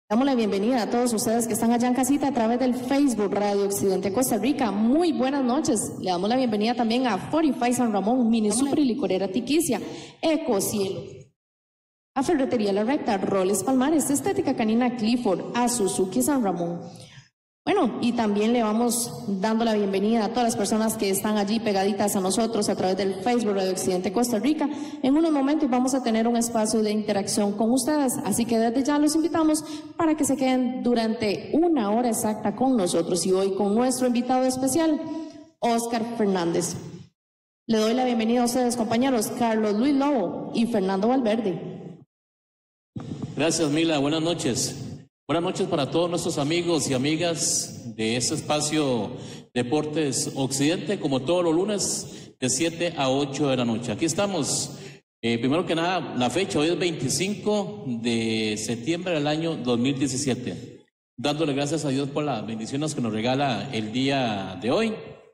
Damos la bienvenida a todos ustedes que están allá en casita a través del Facebook Radio Occidente Costa Rica. Muy buenas noches. Le damos la bienvenida también a Fortify San Ramón, Mini Super y Licorera Tiquicia, Eco Cielo, a Ferretería La Recta, Roles Palmares, Estética Canina Clifford, a Suzuki San Ramón. Bueno, y también le vamos dando la bienvenida a todas las personas que están allí pegaditas a nosotros a través del Facebook Radio Occidente Costa Rica. En unos momentos vamos a tener un espacio de interacción con ustedes, así que desde ya los invitamos para que se queden durante una hora exacta con nosotros y hoy con nuestro invitado especial, Óscar Fernández. Le doy la bienvenida a ustedes, compañeros, Carlos Luis Lobo y Fernando Valverde. Gracias, Mila. Buenas noches. Buenas noches para todos nuestros amigos y amigas de este espacio Deportes Occidente, como todos los lunes, de 7 a 8 de la noche. Aquí estamos. Primero que nada, la fecha, hoy es 25 de septiembre del año 2017. Dándole gracias a Dios por las bendiciones que nos regala el día de hoy.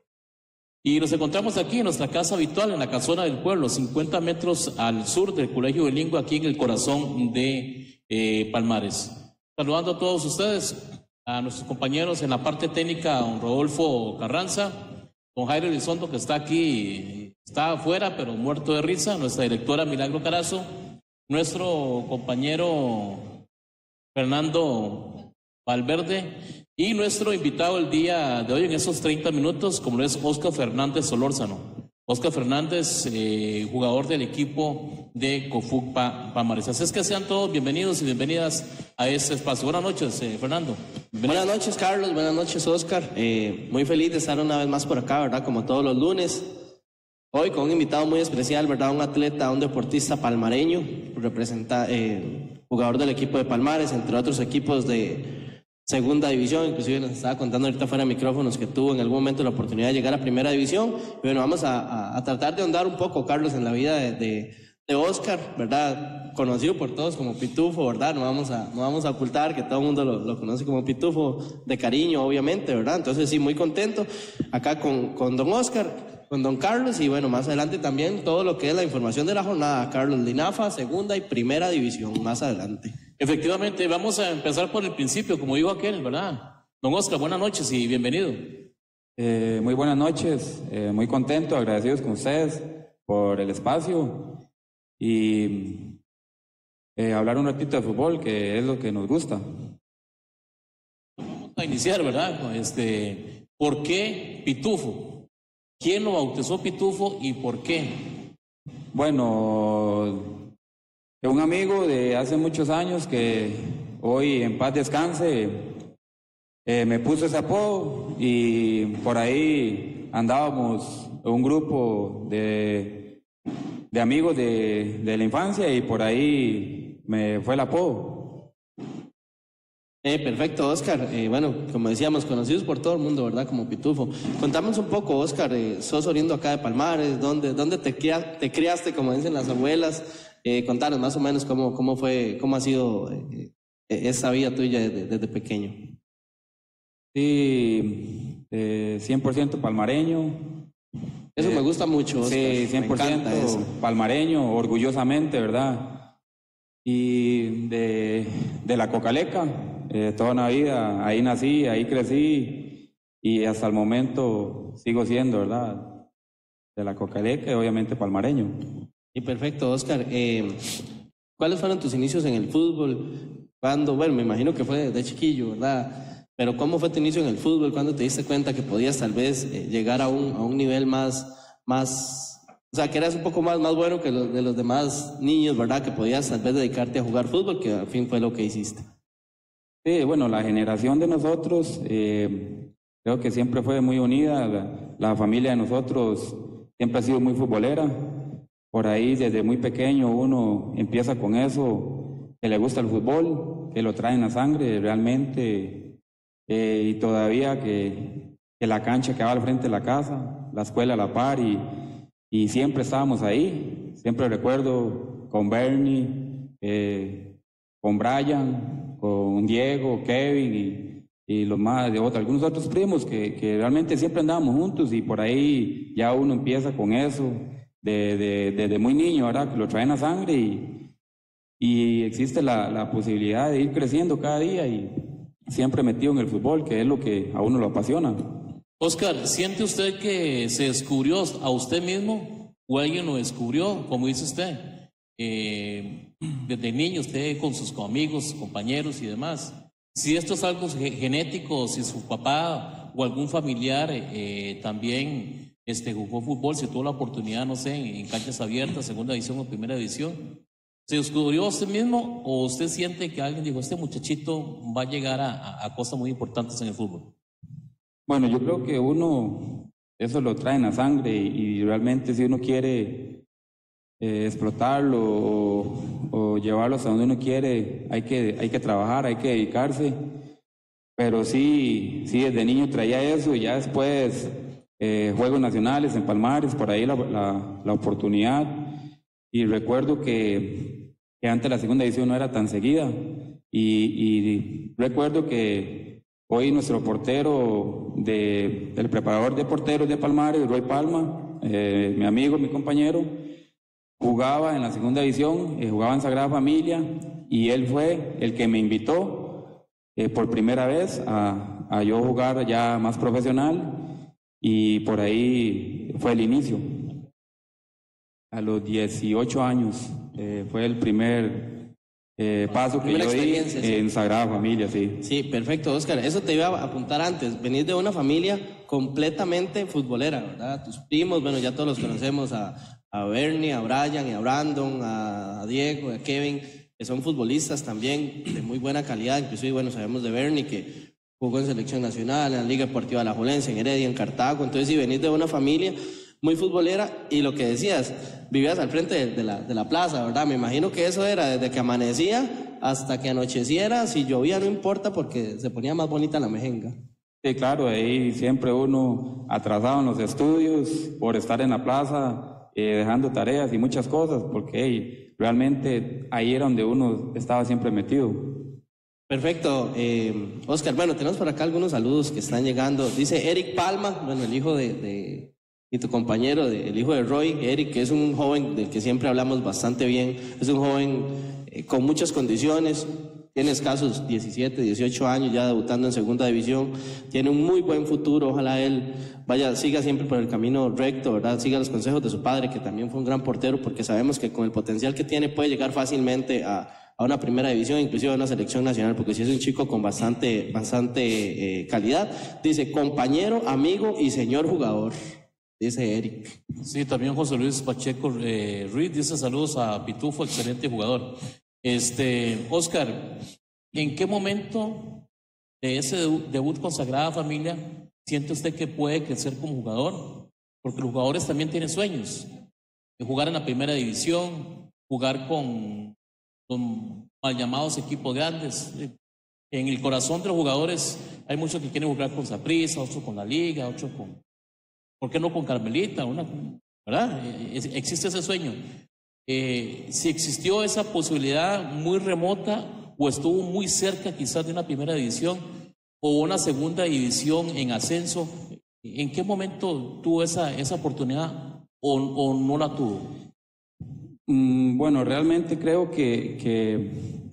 Y nos encontramos aquí en nuestra casa habitual, en la casona del pueblo, 50 metros al sur del Colegio Bilingüe, aquí en el corazón de Palmares. Saludando a todos ustedes, a nuestros compañeros en la parte técnica, don Rodolfo Carranza, don Jairo Elizondo, que está aquí, está afuera, pero muerto de risa, nuestra directora Milagro Carazo, nuestro compañero Fernando Valverde y nuestro invitado el día de hoy en esos 30 minutos, como es Óscar Fernández Solórzano. Óscar Fernández, jugador del equipo de COFUC Palmares. Así es que sean todos bienvenidos y bienvenidas a este espacio. Buenas noches, Fernando. Buenas noches, Carlos. Buenas noches, Óscar. Muy feliz de estar una vez más por acá, ¿verdad? Como todos los lunes. Hoy con un invitado muy especial, ¿verdad? Un atleta, un deportista palmareño, jugador del equipo de Palmares, entre otros equipos de segunda división. Inclusive nos estaba contando ahorita fuera de micrófonos que tuvo en algún momento la oportunidad de llegar a primera división. Y bueno, vamos a tratar de ahondar un poco, Carlos, en la vida de Óscar, ¿verdad? Conocido por todos como Pitufo, ¿verdad? No vamos a ocultar que todo el mundo lo conoce como Pitufo, de cariño, obviamente, ¿verdad? Entonces sí, muy contento acá con don Óscar, con don Carlos, y bueno, más adelante también todo lo que es la información de la jornada, Carlos, Linafa, segunda y primera división, más adelante. Efectivamente, vamos a empezar por el principio, como dijo aquel, ¿verdad? Don Óscar, buenas noches y bienvenido. Muy buenas noches, muy contento, agradecidos con ustedes por el espacio y hablar un ratito de fútbol, que es lo que nos gusta. Vamos a iniciar, ¿verdad? ¿Por qué Pitufo? ¿Quién lo bautizó Pitufo y por qué? Bueno, un amigo de hace muchos años que hoy en paz descanse me puso ese apodo y por ahí andábamos un grupo de amigos de la infancia y por ahí me fue el apodo. Perfecto, Óscar. Bueno, como decíamos, conocidos por todo el mundo, ¿verdad? Como Pitufo. Contamos un poco, Óscar, sos oriundo acá de Palmares, ¿dónde te criaste, como dicen las abuelas? Contanos más o menos cómo ha sido esa vida tuya desde pequeño. Sí, 100% palmareño. Eso me gusta mucho, Óscar. Sí, 100% palmareño, orgullosamente, ¿verdad? Y de la Cocaleca, toda una vida, ahí nací, ahí crecí y hasta el momento sigo siendo, ¿verdad? De la Cocaleca y obviamente palmareño. Y perfecto, Óscar. ¿Cuáles fueron tus inicios en el fútbol? Bueno, me imagino que fue de chiquillo, ¿verdad? Pero ¿cómo fue tu inicio en el fútbol? ¿Cuándo te diste cuenta que podías tal vez llegar a un nivel más, o sea, que eras un poco más bueno que de los demás niños, ¿verdad? Que podías tal vez dedicarte a jugar fútbol, que al fin fue lo que hiciste. Sí, bueno, la generación de nosotros creo que siempre fue muy unida. La familia de nosotros siempre ha sido muy futbolera. Por ahí desde muy pequeño uno empieza con eso, que le gusta el fútbol, que lo trae en la sangre realmente, y todavía que la cancha quedaba al frente de la casa, la escuela a la par, y siempre estábamos ahí. Siempre recuerdo con Bernie, con Brian, con Diego, Kevin y los más de algunos otros primos que realmente siempre andábamos juntos, y por ahí ya uno empieza con eso desde muy niño, ¿verdad? Que lo traen a sangre y existe la posibilidad de ir creciendo cada día y siempre metido en el fútbol, que es lo que a uno lo apasiona. Oscar, ¿siente usted que se descubrió a usted mismo o alguien lo descubrió, como dice usted? Desde niño usted con sus amigos, compañeros y demás. Si esto es algo genético, si su papá o algún familiar también jugó fútbol, si tuvo la oportunidad, no sé, en canchas abiertas, segunda división o primera división, ¿se descubrió usted mismo o usted siente que alguien dijo, este muchachito va a llegar a cosas muy importantes en el fútbol? Bueno, yo creo que uno eso lo trae en la sangre y realmente si uno quiere explotarlo o llevarlo hasta donde uno quiere, hay que trabajar, hay que dedicarse. Pero sí, desde niño traía eso y ya después Juegos Nacionales en Palmares, por ahí la oportunidad. Y recuerdo que antes la segunda división no era tan seguida. Y recuerdo que hoy nuestro portero, el preparador de porteros de Palmares, Roy Palma, mi amigo, mi compañero, jugaba en la segunda división, jugaba en Sagrada Familia, y él fue el que me invitó por primera vez a yo jugar ya más profesional, y por ahí fue el inicio. A los 18 años fue el primer paso que yo di en Sagrada Familia, sí. Sí, perfecto, Oscar. Eso te iba a apuntar antes. Venís de una familia completamente futbolera, ¿verdad? Tus primos, bueno, ya todos los conocemos, a Bernie, a Brian y a Brandon, a Diego, a Kevin, que son futbolistas también de muy buena calidad. Inclusive, bueno, sabemos de Bernie que jugó en Selección Nacional, en la Liga Deportiva Alajuelense, en Heredia, en Cartago. Entonces, si venís de una familia muy futbolera, y lo que decías, vivías al frente de la plaza, ¿verdad? Me imagino que eso era desde que amanecía hasta que anocheciera. Si llovía no importa porque se ponía más bonita la mejenga. Sí, claro, ahí siempre uno atrasado en los estudios por estar en la plaza, dejando tareas y muchas cosas, porque realmente ahí era donde uno estaba siempre metido. Perfecto, Oscar. Bueno, tenemos por acá algunos saludos que están llegando. Dice Eric Palma, bueno, el hijo y tu compañero, el hijo de Roy, Eric, que es un joven del que siempre hablamos bastante bien. Es un joven con muchas condiciones, tiene escasos 17, 18 años, ya debutando en segunda división, tiene un muy buen futuro. Ojalá él siga siempre por el camino recto, ¿verdad? Siga los consejos de su padre, que también fue un gran portero, porque sabemos que con el potencial que tiene puede llegar fácilmente a una primera división, inclusive a una selección nacional, porque si es un chico con bastante calidad. Dice, compañero, amigo y señor jugador, dice Eric. Sí, también José Luis Pacheco Ruiz dice saludos a Pitufo, excelente jugador. Oscar, ¿en qué momento de ese debut con Sagrada Familia siente usted que puede crecer como jugador? Porque los jugadores también tienen sueños, de jugar en la primera división, jugar con mal llamados equipos grandes. En el corazón de los jugadores hay muchos que quieren jugar con Saprissa, otros con la Liga, otros con, ¿por qué no con Carmelita? ¿Verdad? Existe ese sueño. Si existió esa posibilidad muy remota o estuvo muy cerca quizás de una primera división o una segunda división en ascenso, ¿en qué momento tuvo esa oportunidad o no la tuvo? Bueno, realmente creo que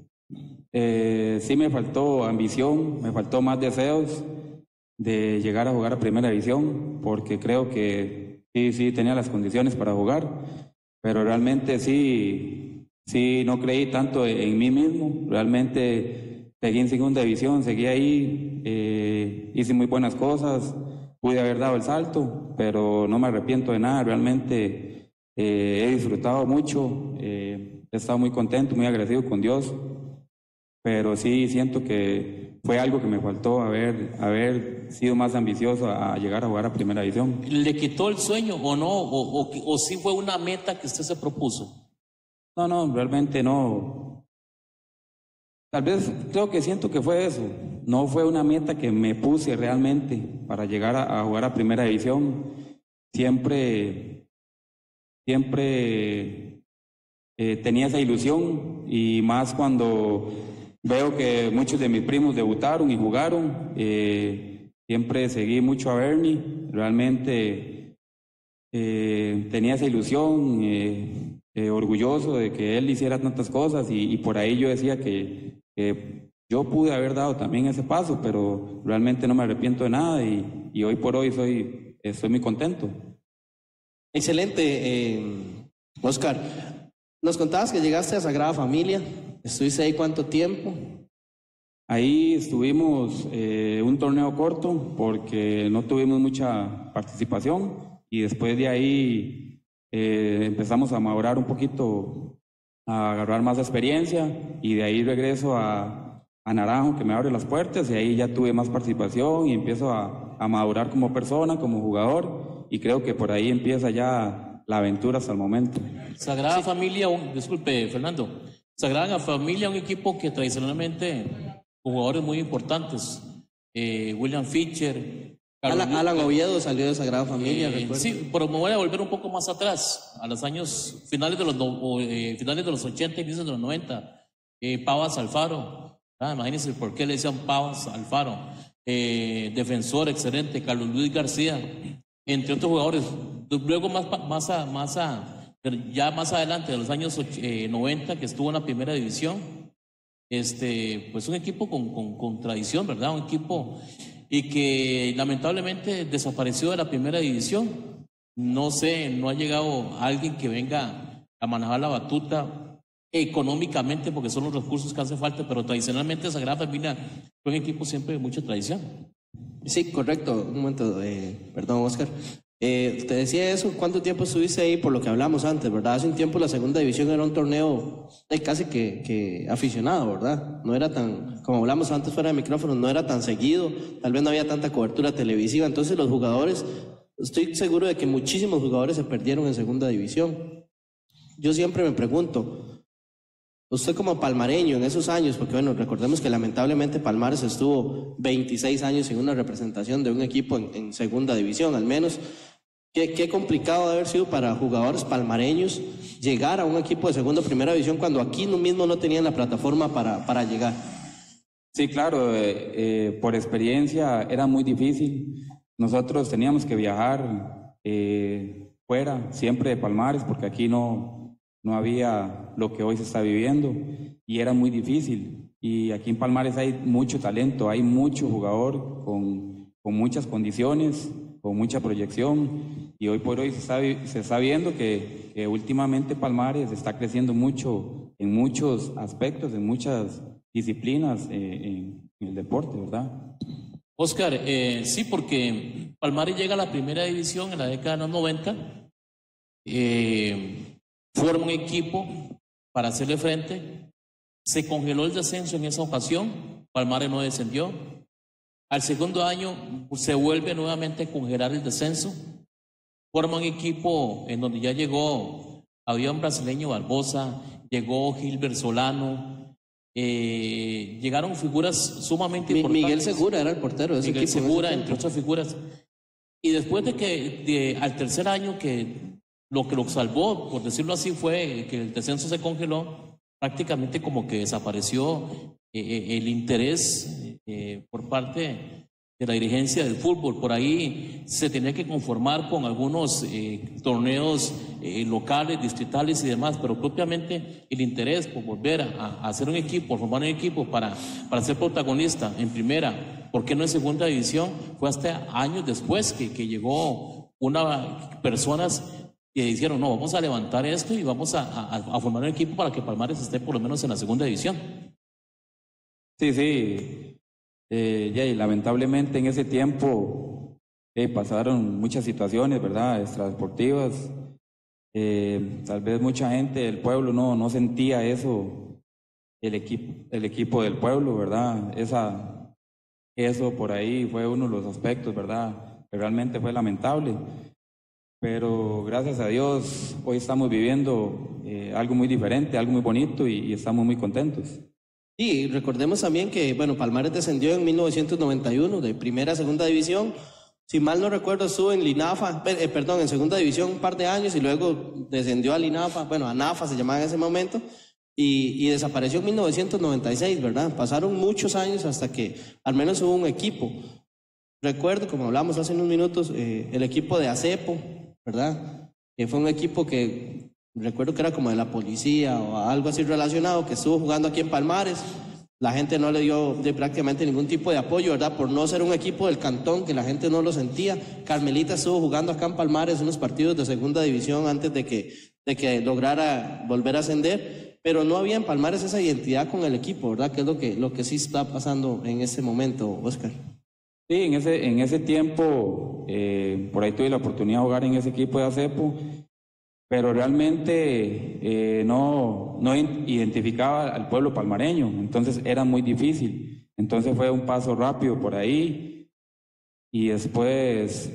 sí me faltó ambición, me faltó más deseos de llegar a jugar a primera división, porque creo que sí tenía las condiciones para jugar, pero realmente sí no creí tanto en mí mismo. Realmente seguí en segunda división, seguí ahí, hice muy buenas cosas, pude haber dado el salto, pero no me arrepiento de nada. Realmente he disfrutado mucho, he estado muy contento, muy agradecido con Dios, pero sí siento que fue algo que me faltó, haber sido más ambicioso a llegar a jugar a primera división. ¿Le quitó el sueño o no? ¿O sí fue una meta que usted se propuso? No, realmente no. Tal vez creo que siento que fue eso. No fue una meta que me puse realmente para llegar a jugar a primera división. Siempre tenía esa ilusión, y más cuando veo que muchos de mis primos debutaron y jugaron. Siempre seguí mucho a Bernie. Realmente tenía esa ilusión. orgulloso de que él hiciera tantas cosas y por ahí yo decía que yo pude haber dado también ese paso, pero realmente no me arrepiento de nada y hoy por hoy estoy muy contento. Excelente, Oscar. Nos contabas que llegaste a Sagrada Familia. ¿Estuviste ahí cuánto tiempo? Ahí estuvimos un torneo corto porque no tuvimos mucha participación y después de ahí empezamos a madurar un poquito, a agarrar más experiencia y de ahí regreso a Naranjo, que me abre las puertas, y ahí ya tuve más participación y empiezo a madurar como persona, como jugador, y creo que por ahí empieza ya la aventura hasta el momento. Sagrada Familia, disculpe Fernando, Sagrada Familia, un equipo que tradicionalmente jugadores muy importantes, William Fischer, Alan Oviedo salió de Sagrada Familia, recuerdo. Sí, pero me voy a volver un poco más atrás, a los años finales de los 80 y inicios de los 90. Pavas Alfaro, imagínense por qué le decían Pavas Alfaro. Defensor excelente, Carlos Luis García, entre otros jugadores. Luego ya más adelante, de los años 90, que estuvo en la primera división, pues un equipo con tradición, ¿verdad? Un equipo y que lamentablemente desapareció de la primera división. No sé, no ha llegado alguien que venga a manejar la batuta económicamente, porque son los recursos que hace falta, pero tradicionalmente Sagrada Familia fue un equipo siempre de mucha tradición. Sí, correcto. Un momento, perdón, Oscar. Te decía eso, ¿cuánto tiempo estuviste ahí? Por lo que hablamos antes, ¿verdad? Hace un tiempo la segunda división era un torneo casi que aficionado, ¿verdad? No era tan, como hablamos antes fuera de micrófono, no era tan seguido, tal vez no había tanta cobertura televisiva, entonces los jugadores, estoy seguro de que muchísimos jugadores se perdieron en segunda división. Yo siempre me pregunto, usted como palmareño en esos años, porque bueno, recordemos que lamentablemente Palmares estuvo 26 años sin una representación de un equipo en segunda división, al menos. Qué complicado de haber sido para jugadores palmareños llegar a un equipo de segunda o primera división cuando aquí mismo no tenían la plataforma para llegar. Sí, claro, por experiencia era muy difícil. Nosotros teníamos que viajar fuera, siempre de Palmares, porque aquí no había lo que hoy se está viviendo y era muy difícil. Y aquí en Palmares hay mucho talento, hay mucho jugador con muchas condiciones, con mucha proyección, y hoy por hoy se está viendo que últimamente Palmares está creciendo mucho en muchos aspectos, en muchas disciplinas en el deporte, ¿verdad? Oscar, sí, porque Palmares llega a la primera división en la década de los 90, forma un equipo para hacerle frente, se congeló el descenso en esa ocasión, Palmares no descendió. Al segundo año se vuelve nuevamente a congelar el descenso, forma un equipo en donde ya llegó, había un brasileño Barbosa, llegó Gilbert Solano, llegaron figuras sumamente importantes. Miguel Segura era el portero de ese Miguel equipo. Segura, entre otras figuras. Y después de que al tercer año que lo salvó, por decirlo así, fue que el descenso se congeló, prácticamente como que desapareció el interés por parte de la dirigencia del fútbol. Por ahí se tenía que conformar con algunos torneos locales, distritales y demás, pero propiamente el interés por volver a hacer un equipo, por formar un equipo para ser protagonista en primera, ¿por qué no en segunda división? Fue hasta años después que llegó personas que dijeron, no, vamos a levantar esto y vamos a formar un equipo para que Palmares esté por lo menos en la segunda división. Sí, y lamentablemente en ese tiempo pasaron muchas situaciones, ¿verdad?, extradeportivas. Tal vez mucha gente del pueblo no sentía eso, el equipo del pueblo, ¿verdad? Eso por ahí fue uno de los aspectos, ¿verdad?, que realmente fue lamentable. Pero gracias a Dios hoy estamos viviendo algo muy diferente, algo muy bonito y estamos muy contentos. Y recordemos también que, bueno, Palmares descendió en 1991 de primera a segunda división. Si mal no recuerdo, estuvo en Linafa, en segunda división un par de años y luego descendió a Linafa, bueno, a Nafa se llamaba en ese momento, y desapareció en 1996, ¿verdad? Pasaron muchos años hasta que al menos hubo un equipo. Recuerdo, como hablamos hace unos minutos, el equipo de Acepo, ¿verdad? Que fue un equipo que recuerdo que era como de la policía o algo así relacionado, que estuvo jugando aquí en Palmares. La gente no le dio prácticamente ningún tipo de apoyo, ¿verdad? Por no ser un equipo del cantón, que la gente no lo sentía. Carmelita estuvo jugando acá en Palmares unos partidos de segunda división antes de que lograra volver a ascender, pero no había en Palmares esa identidad con el equipo, ¿verdad? Que es lo que sí está pasando en este momento, Oscar. Sí, en ese tiempo, por ahí tuve la oportunidad de jugar en ese equipo de ACEPO, pero realmente no identificaba al pueblo palmareño, entonces era muy difícil. Entonces fue un paso rápido por ahí y después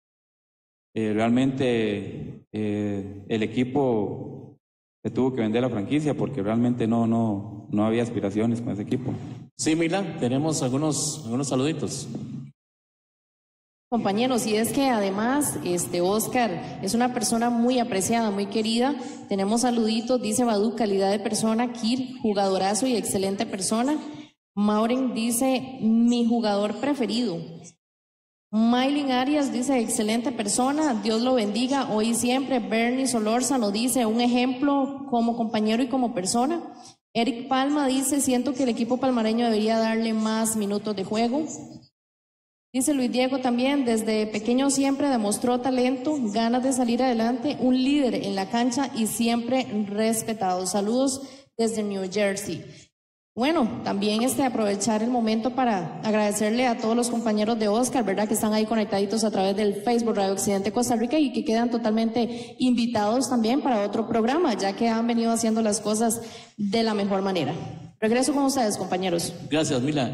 realmente el equipo se tuvo que vender la franquicia porque realmente no había aspiraciones con ese equipo. Sí, Mila, tenemos algunos saluditos. Compañeros, y es que además Oscar es una persona muy apreciada, muy querida. Tenemos saluditos, dice Badu, calidad de persona. Kir, jugadorazo y excelente persona. Mauren dice, mi jugador preferido. Maylin Arias dice, excelente persona, Dios lo bendiga hoy y siempre. Bernie Solórzano dice, un ejemplo como compañero y como persona. Eric Palma dice, siento que el equipo palmareño debería darle más minutos de juego. Dice Luis Diego también, desde pequeño siempre demostró talento, ganas de salir adelante, un líder en la cancha y siempre respetado. Saludos desde New Jersey. Bueno, también aprovechar el momento para agradecerle a todos los compañeros de Oscar, ¿verdad? Que están ahí conectaditos a través del Facebook Radio Occidente Costa Rica y que quedan totalmente invitados también para otro programa, ya que han venido haciendo las cosas de la mejor manera. Regreso con ustedes, compañeros. Gracias, Mila.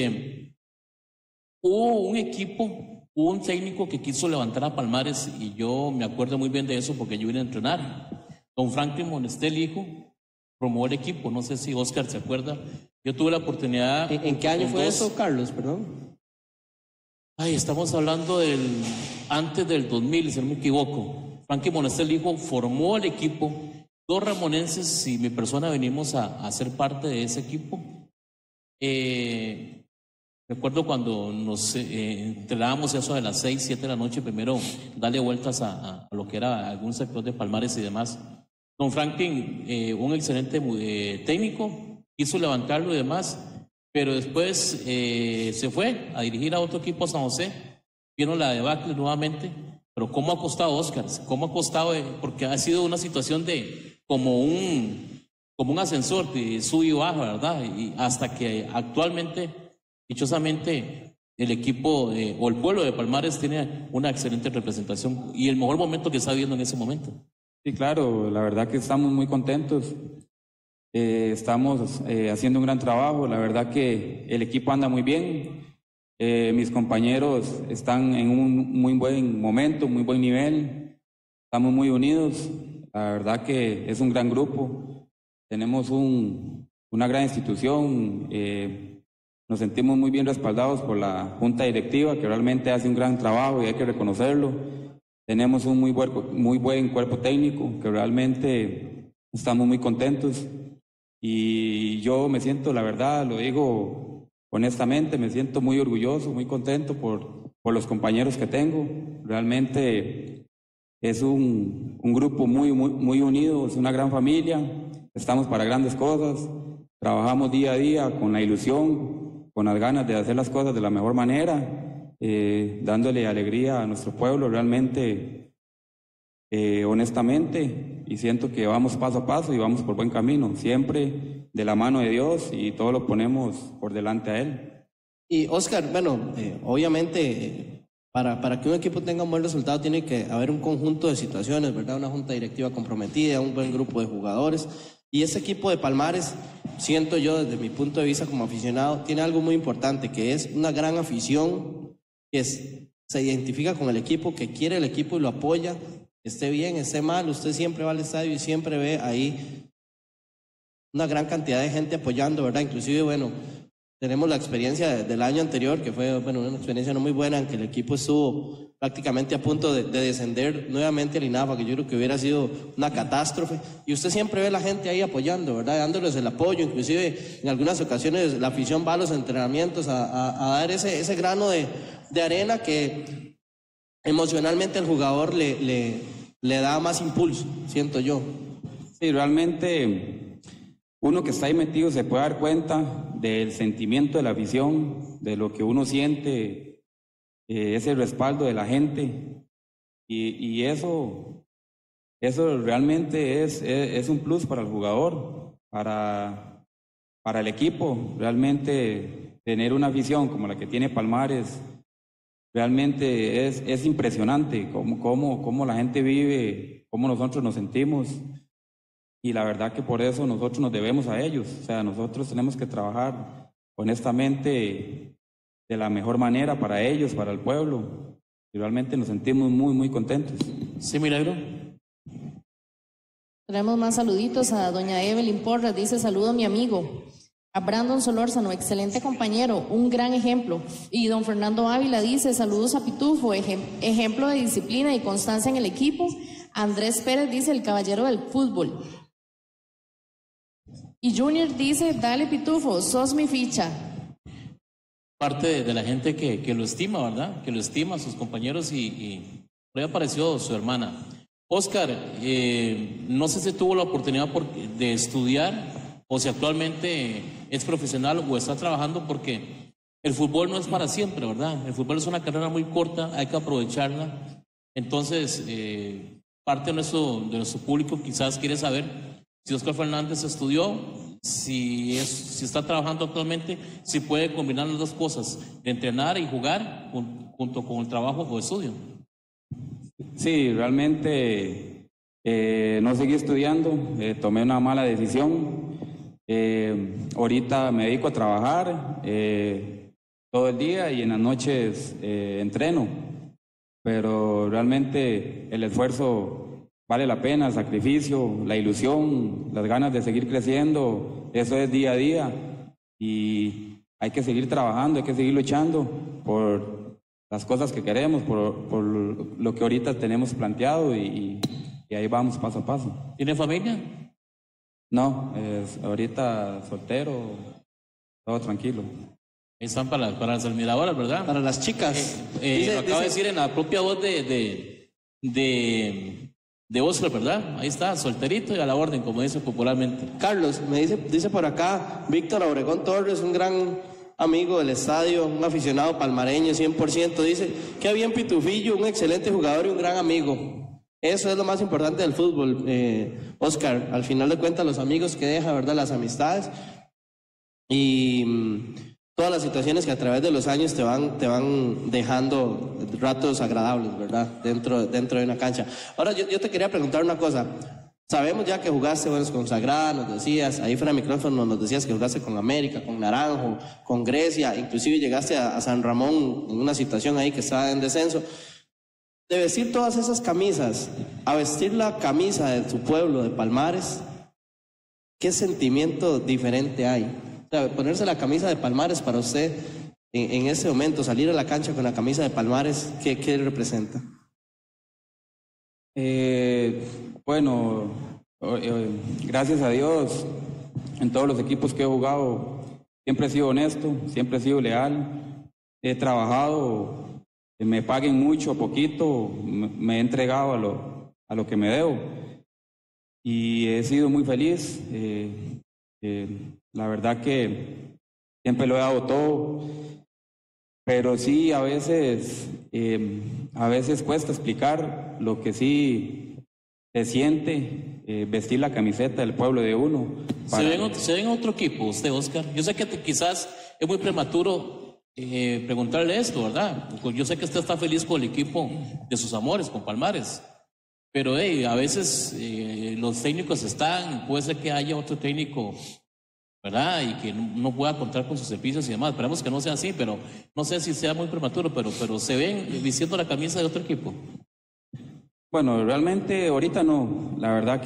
Hubo un técnico que quiso levantar a Palmares y yo me acuerdo muy bien de eso porque yo vine a entrenar. Don Franklin Monestel, hijo, promovió el equipo. No sé si Oscar se acuerda. Yo tuve la oportunidad. ¿En qué año fue eso, Carlos? Perdón. Estamos hablando antes del 2000, si no me equivoco. Franklin Monestel, hijo, formó el equipo. Dos ramonenses y mi persona venimos a ser parte de ese equipo. Recuerdo cuando nos entrenábamos eso de las 6, 7 de la noche, primero darle vueltas a lo que era algún sector de Palmares y demás. Don Franklin, un excelente técnico, quiso levantarlo y demás, pero después se fue a dirigir a otro equipo a San José. Vieron la debacle nuevamente, pero ¿cómo ha costado, Oscar? ¿Cómo ha costado? Porque ha sido una situación como un ascensor de sub y baja, ¿verdad? Y hasta que actualmente, dichosamente, el equipo o el pueblo de Palmares tiene una excelente representación y el mejor momento que está viviendo en ese momento. Sí, claro, la verdad que estamos muy contentos. Estamos haciendo un gran trabajo. La verdad que el equipo anda muy bien. Mis compañeros están en un muy buen momento, muy buen nivel. Estamos muy unidos. La verdad que es un gran grupo. Tenemos una gran institución. Nos sentimos muy bien respaldados por la Junta Directiva, que realmente hace un gran trabajo y hay que reconocerlo. Tenemos un muy buen cuerpo técnico, que realmente estamos muy contentos. Y yo me siento, la verdad, lo digo honestamente, me siento muy orgulloso, muy contento por los compañeros que tengo. Realmente es un grupo muy unido, es una gran familia. Estamos para grandes cosas, trabajamos día a día con la ilusión, con las ganas de hacer las cosas de la mejor manera, dándole alegría a nuestro pueblo realmente, honestamente, y siento que vamos paso a paso y vamos por buen camino, siempre de la mano de Dios y todo lo ponemos por delante a Él. Y Oscar, bueno, obviamente para que un equipo tenga un buen resultado tiene que haber un conjunto de situaciones, ¿verdad? Una junta directiva comprometida, un buen grupo de jugadores. Y ese equipo de Palmares, siento yo desde mi punto de vista como aficionado, tiene algo muy importante, que es una gran afición que se identifica con el equipo, que quiere el equipo y lo apoya, esté bien, esté mal, usted siempre va al estadio y siempre ve ahí una gran cantidad de gente apoyando, ¿verdad? Inclusive, bueno, tenemos la experiencia del año anterior, que fue, bueno, una experiencia no muy buena, en que el equipo estuvo prácticamente a punto de descender nuevamente al INAFA, que yo creo que hubiera sido una catástrofe. Y usted siempre ve a la gente ahí apoyando, ¿verdad? Dándoles el apoyo. Inclusive, en algunas ocasiones, la afición va a los entrenamientos a dar ese grano de arena que emocionalmente al jugador le da más impulso, siento yo. Sí, realmente uno que está ahí metido se puede dar cuenta del sentimiento de la afición, de lo que uno siente, ese respaldo de la gente, y eso realmente es un plus para el jugador, para el equipo. Realmente tener una afición como la que tiene Palmares, realmente es impresionante cómo la gente vive, cómo nosotros nos sentimos. Y la verdad que por eso nosotros nos debemos a ellos. O sea, nosotros tenemos que trabajar honestamente de la mejor manera para ellos, para el pueblo. Y realmente nos sentimos muy, muy contentos. Sí, Milagro. Tenemos más saluditos a doña Evelyn Porras, dice: saludo a mi amigo. A Brandon Solórzano, excelente compañero, un gran ejemplo. Y don Fernando Ávila dice: saludos a Pitufo, ejemplo de disciplina y constancia en el equipo. Andrés Pérez dice: el caballero del fútbol. Y Junior dice: dale Pitufo, sos mi ficha. Parte de la gente que lo estima, ¿verdad? Que lo estima a sus compañeros y por ahí apareció su hermana. Oscar, no sé si tuvo la oportunidad de estudiar o si actualmente es profesional o está trabajando, porque el fútbol no es para siempre, ¿verdad? El fútbol es una carrera muy corta, hay que aprovecharla. Entonces, parte de nuestro público quizás quiere saber si Oscar Fernández estudió, si está trabajando actualmente, si puede combinar las dos cosas, de entrenar y jugar junto con el trabajo o estudio. Sí, realmente no seguí estudiando, tomé una mala decisión. Ahorita me dedico a trabajar todo el día y en las noches entreno, pero realmente el esfuerzo vale la pena, el sacrificio, la ilusión, las ganas de seguir creciendo, eso es día a día y hay que seguir trabajando, hay que seguir luchando por las cosas que queremos, por lo que ahorita tenemos planteado y ahí vamos paso a paso. ¿Tiene familia? No, ahorita soltero, todo tranquilo. Ahí están para las admiradoras, ¿verdad? Para las chicas. Lo acaba de decir en la propia voz de Oscar, ¿verdad? Ahí está, solterito y a la orden, como dice popularmente. Carlos, dice por acá Víctor Obregón Torres, un gran amigo del estadio, un aficionado palmareño 100%, dice: qué bien Pitufillo, un excelente jugador y un gran amigo. Eso es lo más importante del fútbol, Oscar. Al final de cuentas, los amigos que deja, ¿verdad? Las amistades y todas las situaciones que a través de los años te van dejando ratos agradables, ¿verdad? Dentro de una cancha. Ahora, yo te quería preguntar una cosa. Sabemos ya que jugaste, bueno, con Sagrada, nos decías, ahí fuera de micrófono nos decías que jugaste con América, con Naranjo, con Grecia, inclusive llegaste a San Ramón en una situación ahí que estaba en descenso. De vestir todas esas camisas, a vestir la camisa de tu pueblo, de Palmares, ¿qué sentimiento diferente hay? O sea, ponerse la camisa de Palmares para usted, en ese momento, salir a la cancha con la camisa de Palmares, ¿qué representa? Bueno, gracias a Dios, en todos los equipos que he jugado, siempre he sido honesto, siempre he sido leal, he trabajado, me paguen mucho o poquito, me he entregado a lo que me debo y he sido muy feliz. La verdad que siempre lo he dado todo, pero sí a veces cuesta explicar lo que sí se siente vestir la camiseta del pueblo de uno. ¿Se ve en otro equipo usted, Oscar? Yo sé que quizás es muy prematuro preguntarle esto, ¿verdad? Yo sé que usted está feliz con el equipo de sus amores, con Palmares, pero a veces los técnicos puede ser que haya otro técnico, ¿verdad? Y que no pueda contar con sus servicios y demás. Esperemos que no sea así, pero no sé si sea muy prematuro, pero se ven vistiendo la camisa de otro equipo. Bueno, realmente ahorita no. La verdad que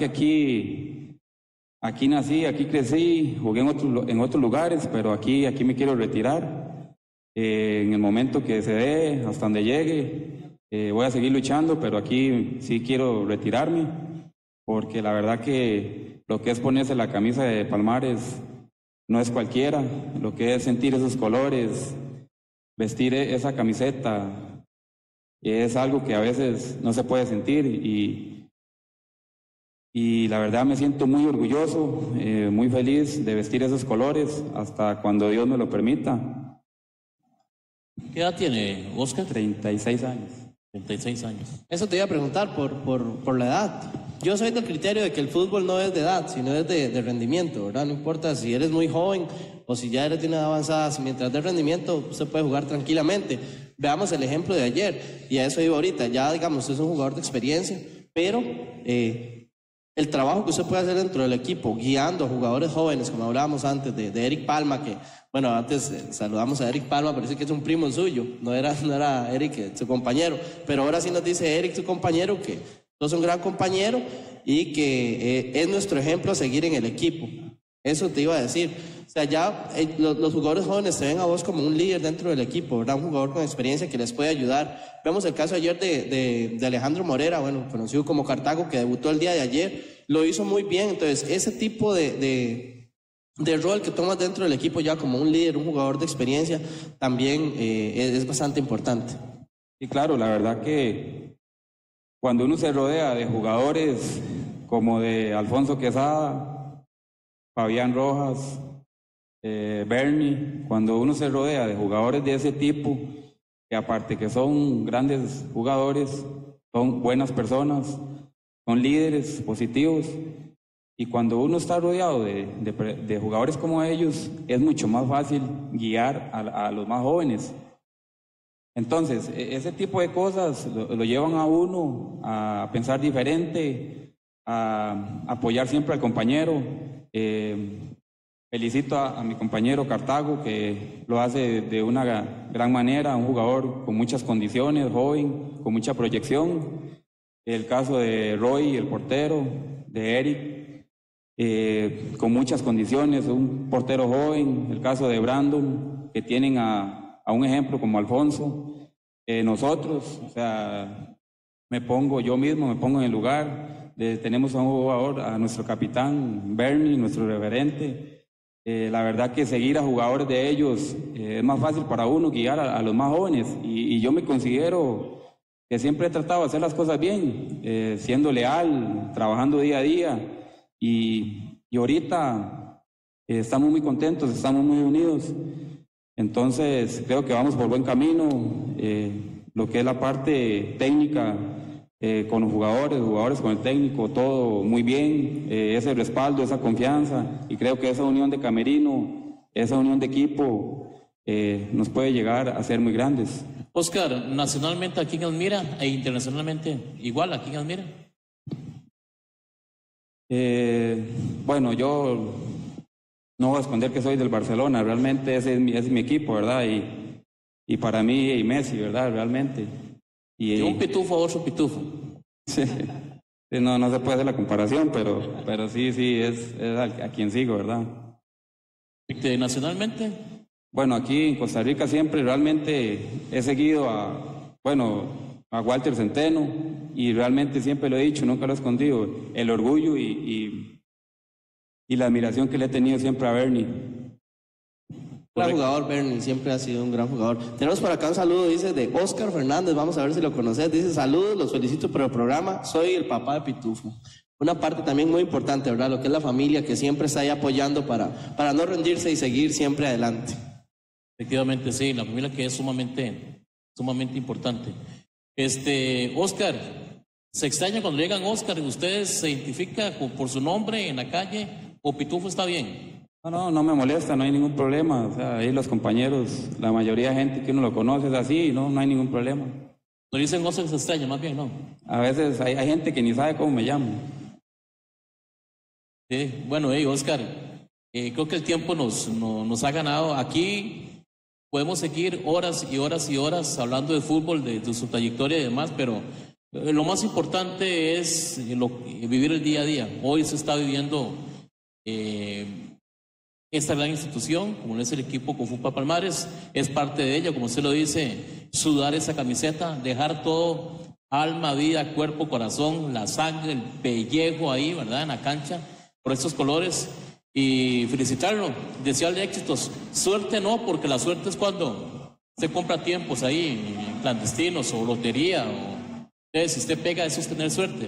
aquí nací, aquí crecí, jugué en otros lugares, pero aquí me quiero retirar. En el momento que se dé, hasta donde llegue, voy a seguir luchando, pero aquí sí quiero retirarme, porque la verdad que lo que es ponerse la camisa de Palmares no es cualquiera, lo que es sentir esos colores, vestir esa camiseta, es algo que a veces no se puede sentir y la verdad me siento muy orgulloso, muy feliz de vestir esos colores hasta cuando Dios me lo permita. ¿Qué edad tiene Oscar? 36 años. 36 años. Eso te iba a preguntar por la edad. Yo soy del criterio de que el fútbol no es de edad, sino es de rendimiento, ¿verdad? No importa si eres muy joven o si ya eres de una edad avanzada, mientras de rendimiento se puede jugar tranquilamente. Veamos el ejemplo de ayer, y a eso iba ahorita. Ya, digamos, es un jugador de experiencia, pero el trabajo que usted puede hacer dentro del equipo, guiando a jugadores jóvenes, como hablábamos antes de Eric Palma, que, bueno, antes saludamos a Eric Palma, parece que es un primo suyo, no era Eric, su compañero, pero ahora sí nos dice Eric, su compañero, que sos un gran compañero y que es nuestro ejemplo a seguir en el equipo. Eso te iba a decir. O sea, ya los jugadores jóvenes te ven a vos como un líder dentro del equipo, ¿verdad? Un jugador con experiencia que les puede ayudar. Vemos el caso ayer de Alejandro Morera, bueno, conocido como Cartago, que debutó el día de ayer, lo hizo muy bien. Entonces, ese tipo de rol que tomas dentro del equipo ya como un líder, un jugador de experiencia, también es bastante importante. Y claro, la verdad que cuando uno se rodea de jugadores como de Alfonso Quesada, Fabián Rojas, Bernie, cuando uno se rodea de jugadores de ese tipo, que aparte que son grandes jugadores, son buenas personas, son líderes positivos, y cuando uno está rodeado de jugadores como ellos, es mucho más fácil guiar a los más jóvenes. Entonces, ese tipo de cosas lo llevan a uno a pensar diferente, a apoyar siempre al compañero. Felicito a mi compañero Cartago, que lo hace de una gran manera, un jugador con muchas condiciones, joven, con mucha proyección. El caso de Roy, el portero, de Eric, con muchas condiciones, un portero joven. El caso de Brandon, que tienen a un ejemplo como Alfonso. Nosotros, o sea, yo mismo me pongo en el lugar. Tenemos a un jugador, a nuestro capitán Bernie, nuestro referente. La verdad que seguir a jugadores de ellos es más fácil para uno guiar a los más jóvenes, y yo me considero que siempre he tratado de hacer las cosas bien, siendo leal, trabajando día a día, y ahorita estamos muy contentos, estamos muy unidos. Entonces creo que vamos por buen camino. Lo que es la parte técnica, con los jugadores con el técnico, todo muy bien, ese respaldo, esa confianza, y creo que esa unión de camerino, esa unión de equipo nos puede llegar a ser muy grandes. Oscar, nacionalmente aquí en Almira e internacionalmente igual aquí en Almira. Bueno, yo no voy a esconder que soy del Barcelona, realmente ese es mi equipo, ¿verdad? Y para mí, y Messi, ¿verdad? Realmente. Y un pitufo, otro pitufo. Sí, no se puede hacer la comparación, pero sí, es a quien sigo, ¿verdad? ¿Nacionalmente? Bueno, aquí en Costa Rica siempre realmente he seguido a Walter Centeno, y realmente siempre lo he dicho, nunca lo he escondido, el orgullo y la admiración que le he tenido siempre a Bernie. Gran jugador, Bernie, siempre ha sido un gran jugador. Tenemos por acá un saludo, dice, de Oscar Fernández, vamos a ver si lo conoces. Dice: saludos, los felicito por el programa, soy el papá de Pitufo. Una parte también muy importante, ¿verdad? Lo que es la familia, que siempre está ahí apoyando para no rendirse y seguir siempre adelante. Efectivamente, sí, la familia, que es sumamente importante. Oscar, ¿se extraña cuando llegan Oscar y usted se identifica por su nombre en la calle, o Pitufo está bien? No me molesta, no hay ningún problema. O sea, ahí los compañeros, la mayoría de gente que uno lo conoce es así, no hay ningún problema. No dicen Oscar, se extraña, más bien, ¿no? A veces hay gente que ni sabe cómo me llamo. Sí, bueno, Oscar, creo que el tiempo nos ha ganado. Aquí podemos seguir horas y horas y horas hablando de fútbol, de su trayectoria y demás, pero lo más importante es vivir el día a día. Hoy se está viviendo esta gran institución, como es el equipo Cofúpa Palmares, es parte de ella, como usted lo dice, sudar esa camiseta, dejar todo, alma, vida, cuerpo, corazón, la sangre, el pellejo ahí, ¿verdad?, en la cancha, por estos colores, y felicitarlo, desearle éxitos. Suerte no, porque la suerte es cuando se compra tiempos ahí, clandestinos, o lotería, entonces si usted pega, eso es tener suerte.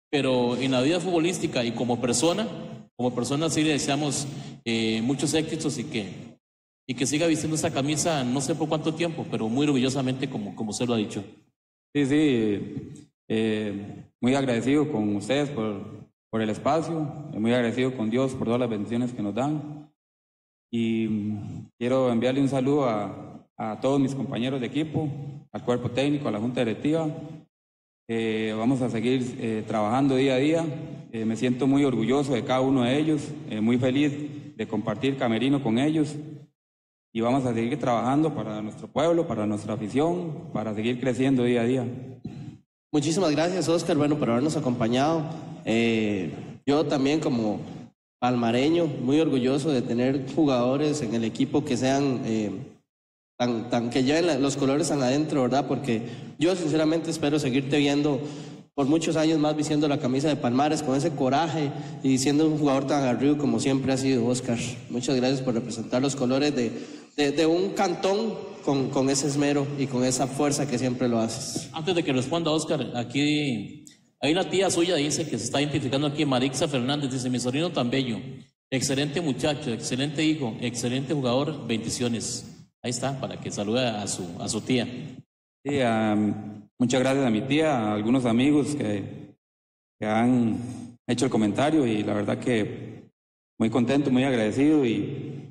pero en la vida futbolística y como persona sí le deseamos muchos éxitos y que siga vistiendo esta camisa, no sé por cuánto tiempo, pero muy orgullosamente como usted lo ha dicho. Sí, sí, muy agradecido con ustedes por el espacio, muy agradecido con Dios por todas las bendiciones que nos dan. Y quiero enviarle un saludo a todos mis compañeros de equipo, al cuerpo técnico, a la junta directiva. Vamos a seguir trabajando día a día. Me siento muy orgulloso de cada uno de ellos, muy feliz de compartir camerino con ellos. Y vamos a seguir trabajando para nuestro pueblo, para nuestra afición, para seguir creciendo día a día. Muchísimas gracias, Oscar, bueno, por habernos acompañado. Yo también como palmareño, muy orgulloso de tener jugadores en el equipo que sean que lleven los colores tan adentro, ¿verdad? Porque yo sinceramente espero seguirte viendo por muchos años más vistiendo la camisa de Palmares con ese coraje y siendo un jugador tan aguerrido como siempre ha sido, Oscar. Muchas gracias por representar los colores de un cantón con ese esmero y con esa fuerza que siempre lo haces. Antes de que responda, Oscar, aquí hay una tía suya, dice que se está identificando aquí, Marixa Fernández, dice: mi sobrino tan bello, excelente muchacho, excelente hijo, excelente jugador, bendiciones. Ahí está, para que salude a su tía. Sí, muchas gracias a mi tía, a algunos amigos que han hecho el comentario, y la verdad que muy contento, muy agradecido, y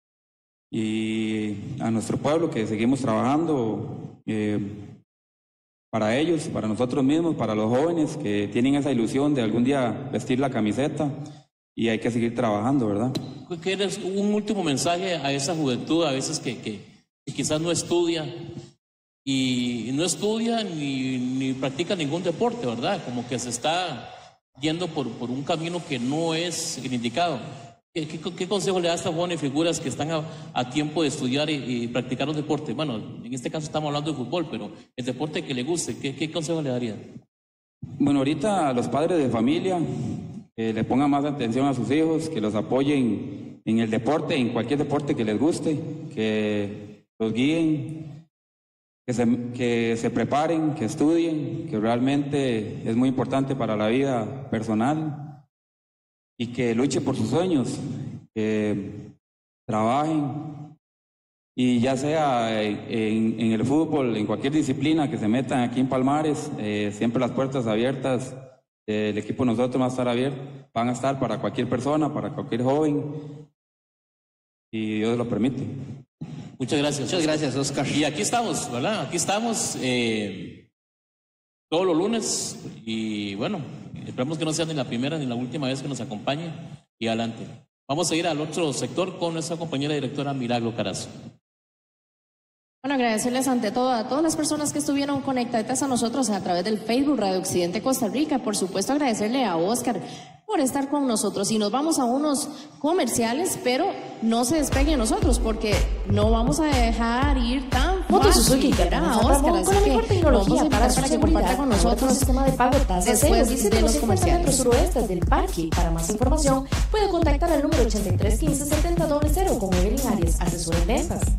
a nuestro pueblo que seguimos trabajando para ellos, para nosotros mismos, para los jóvenes que tienen esa ilusión de algún día vestir la camiseta, y hay que seguir trabajando, ¿verdad? ¿Quieres un último mensaje a esa juventud a veces que quizás no estudia y no estudia ni practica ningún deporte, ¿verdad? Como que se está yendo por un camino que no es el indicado. ¿Qué consejo le da a estas jóvenes figuras que están a tiempo de estudiar y practicar un deporte? Bueno, en este caso estamos hablando de fútbol, pero el deporte que le guste, ¿qué consejo le daría? Bueno, ahorita a los padres de familia que le pongan más atención a sus hijos, que los apoyen en el deporte, en cualquier deporte que les guste, que los guíen, que se preparen, que estudien, que realmente es muy importante para la vida personal, y que luchen por sus sueños, que trabajen, y ya sea en el fútbol, en cualquier disciplina, que se metan aquí en Palmares, siempre las puertas abiertas. El equipo de nosotros va a estar abierto, van a estar para cualquier persona, para cualquier joven, y Dios lo permite. Muchas gracias. Muchas gracias, Oscar. Y aquí estamos, ¿verdad? Aquí estamos todos los lunes, y bueno, esperamos que no sea ni la primera ni la última vez que nos acompañe, y adelante. Vamos a ir al otro sector con nuestra compañera directora Milagro Carazo. Bueno, agradecerles ante todo a todas las personas que estuvieron conectadas a nosotros a través del Facebook Radio Occidente Costa Rica. Por supuesto, agradecerle a Oscar por estar con nosotros. Y nos vamos a unos comerciales, pero no se despeguen nosotros porque no vamos a dejar ir tan Moto Suzuki fácil a Oscar, con la mejor tecnología para para que comparta con nosotros un sistema de pago tasa cero. después Visite de los los 50 metros comerciales. suroeste del parque. Para más información, puede contactar al número 8315 7000 con Evelyn Arias, asesor en ventas.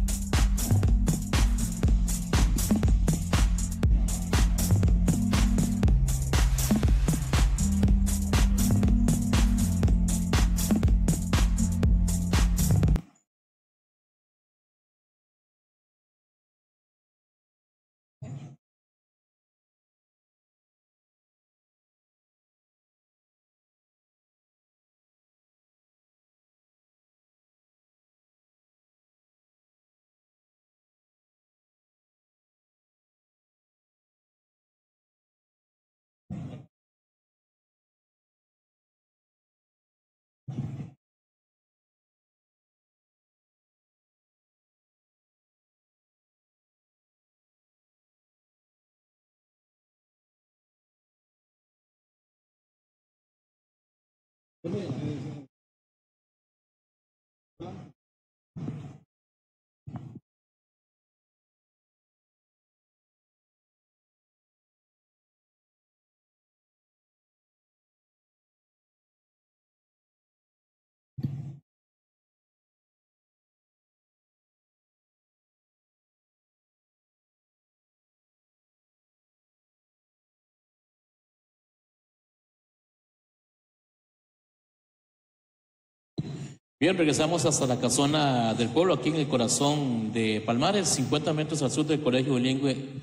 Bien, regresamos hasta la casona del pueblo, aquí en el corazón de Palmares, 50 metros al sur del Colegio Bilingüe,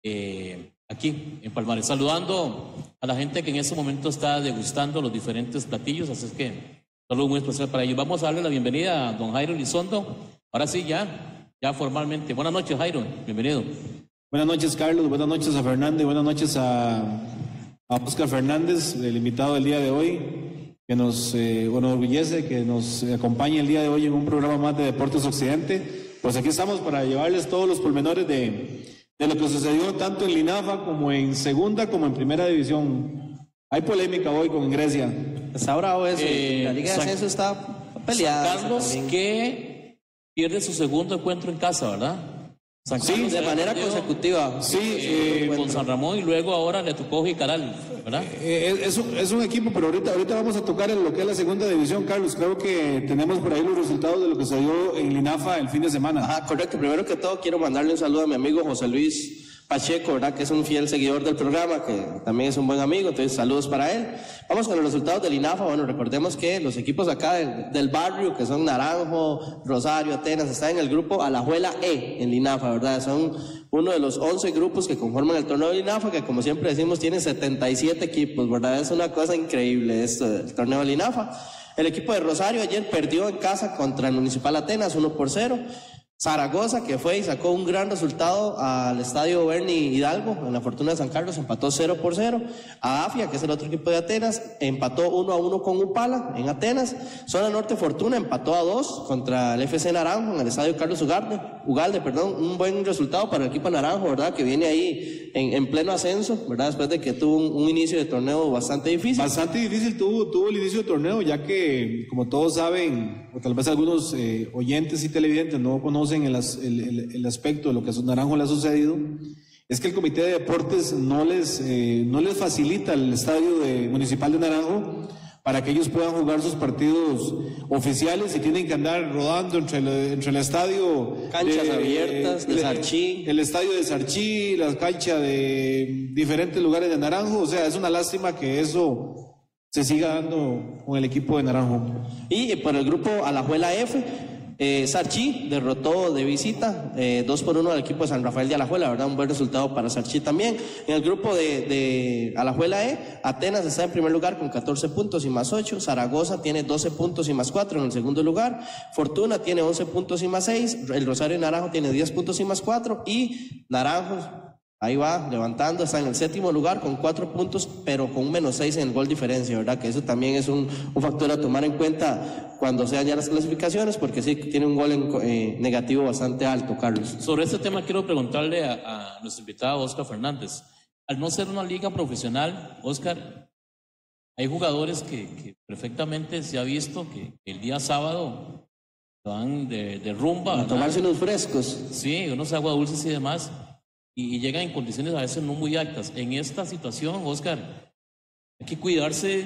aquí en Palmares. Saludando a la gente que en este momento está degustando los diferentes platillos, así es que saludo muy especial para ellos. Vamos a darle la bienvenida a don Jairo Elizondo. Ahora sí, ya formalmente. Buenas noches, Jairo, bienvenido. Buenas noches, Carlos. Buenas noches a Fernando y buenas noches a Oscar Fernández, el invitado del día de hoy, que nos enorgullece, que nos acompañe el día de hoy en un programa más de Deportes Occidente. Pues aquí estamos para llevarles todos los pormenores de lo que sucedió tanto en Linafa como en segunda como en primera división. Hay polémica hoy con Grecia. Está bravo eso. La Liga de Ascenso está peleada. San Carlos que pierde su segundo encuentro en casa, ¿verdad? San Carlos de manera consecutiva. Sí, con San Ramón y luego ahora le tocó Jicaral, ¿verdad? Es un equipo, pero ahorita vamos a tocar en lo que es la segunda división, Carlos. Creo que tenemos por ahí los resultados de lo que se dio en Linafa el fin de semana. Ajá, correcto. Primero que todo quiero mandarle un saludo a mi amigo José Luis Pacheco, ¿verdad? Que es un fiel seguidor del programa, que también es un buen amigo, entonces saludos para él. Vamos con los resultados del INAFA. Bueno, recordemos que los equipos acá del barrio, que son Naranjo, Rosario, Atenas, están en el grupo Alajuela E, en INAFA, ¿verdad? Son uno de los 11 grupos que conforman el torneo del INAFA, que como siempre decimos, tiene 77 equipos, ¿verdad? Es una cosa increíble esto del torneo del INAFA. El equipo de Rosario ayer perdió en casa contra el Municipal Atenas 1-0. Zaragoza, que fue y sacó un gran resultado al estadio Bernie Hidalgo, en la Fortuna de San Carlos, empató 0-0. A AFIA, que es el otro equipo de Atenas, empató 1-1 con Upala en Atenas. Zona Norte Fortuna empató 2 contra el FC Naranjo en el estadio Carlos Ugalde, un buen resultado para el equipo Naranjo, ¿verdad? Que viene ahí en pleno ascenso, ¿verdad? Después de que tuvo un inicio de torneo bastante difícil. Bastante difícil tuvo el inicio de torneo, ya que, como todos saben, o tal vez algunos oyentes y televidentes no conocen el aspecto de lo que a Naranjo le ha sucedido, es que el Comité de Deportes no les facilita el estadio municipal de Naranjo para que ellos puedan jugar sus partidos oficiales y tienen que andar rodando entre el estadio, canchas abiertas de Sarchí, el estadio de Sarchí, las canchas de diferentes lugares de Naranjo. O sea, es una lástima que eso se siga dando con el equipo de Naranjo. Y por el grupo Alajuela F, Sarchí derrotó de visita 2-1 al equipo de San Rafael de Alajuela, ¿verdad? Un buen resultado para Sarchí también. En el grupo de Alajuela E, Atenas está en primer lugar con 14 puntos y más 8. Zaragoza tiene 12 puntos y más 4 en el segundo lugar. Fortuna tiene 11 puntos y más 6. El Rosario de Naranjo tiene 10 puntos y más 4. Y Naranjos, ahí va, levantando, está en el séptimo lugar con 4 puntos, pero con un -6 en el gol diferencia, ¿verdad? Que eso también es un factor a tomar en cuenta cuando sean ya las clasificaciones, porque sí tiene un gol negativo bastante alto, Carlos. Sobre este tema quiero preguntarle a nuestro invitado, Oscar Fernández. Al no ser una liga profesional, Oscar, hay jugadores que perfectamente se ha visto que el día sábado van de rumba. A tomarse unos frescos. Sí, unos agua dulces y demás. Y llegan en condiciones a veces no muy altas. En esta situación, Oscar, hay que cuidarse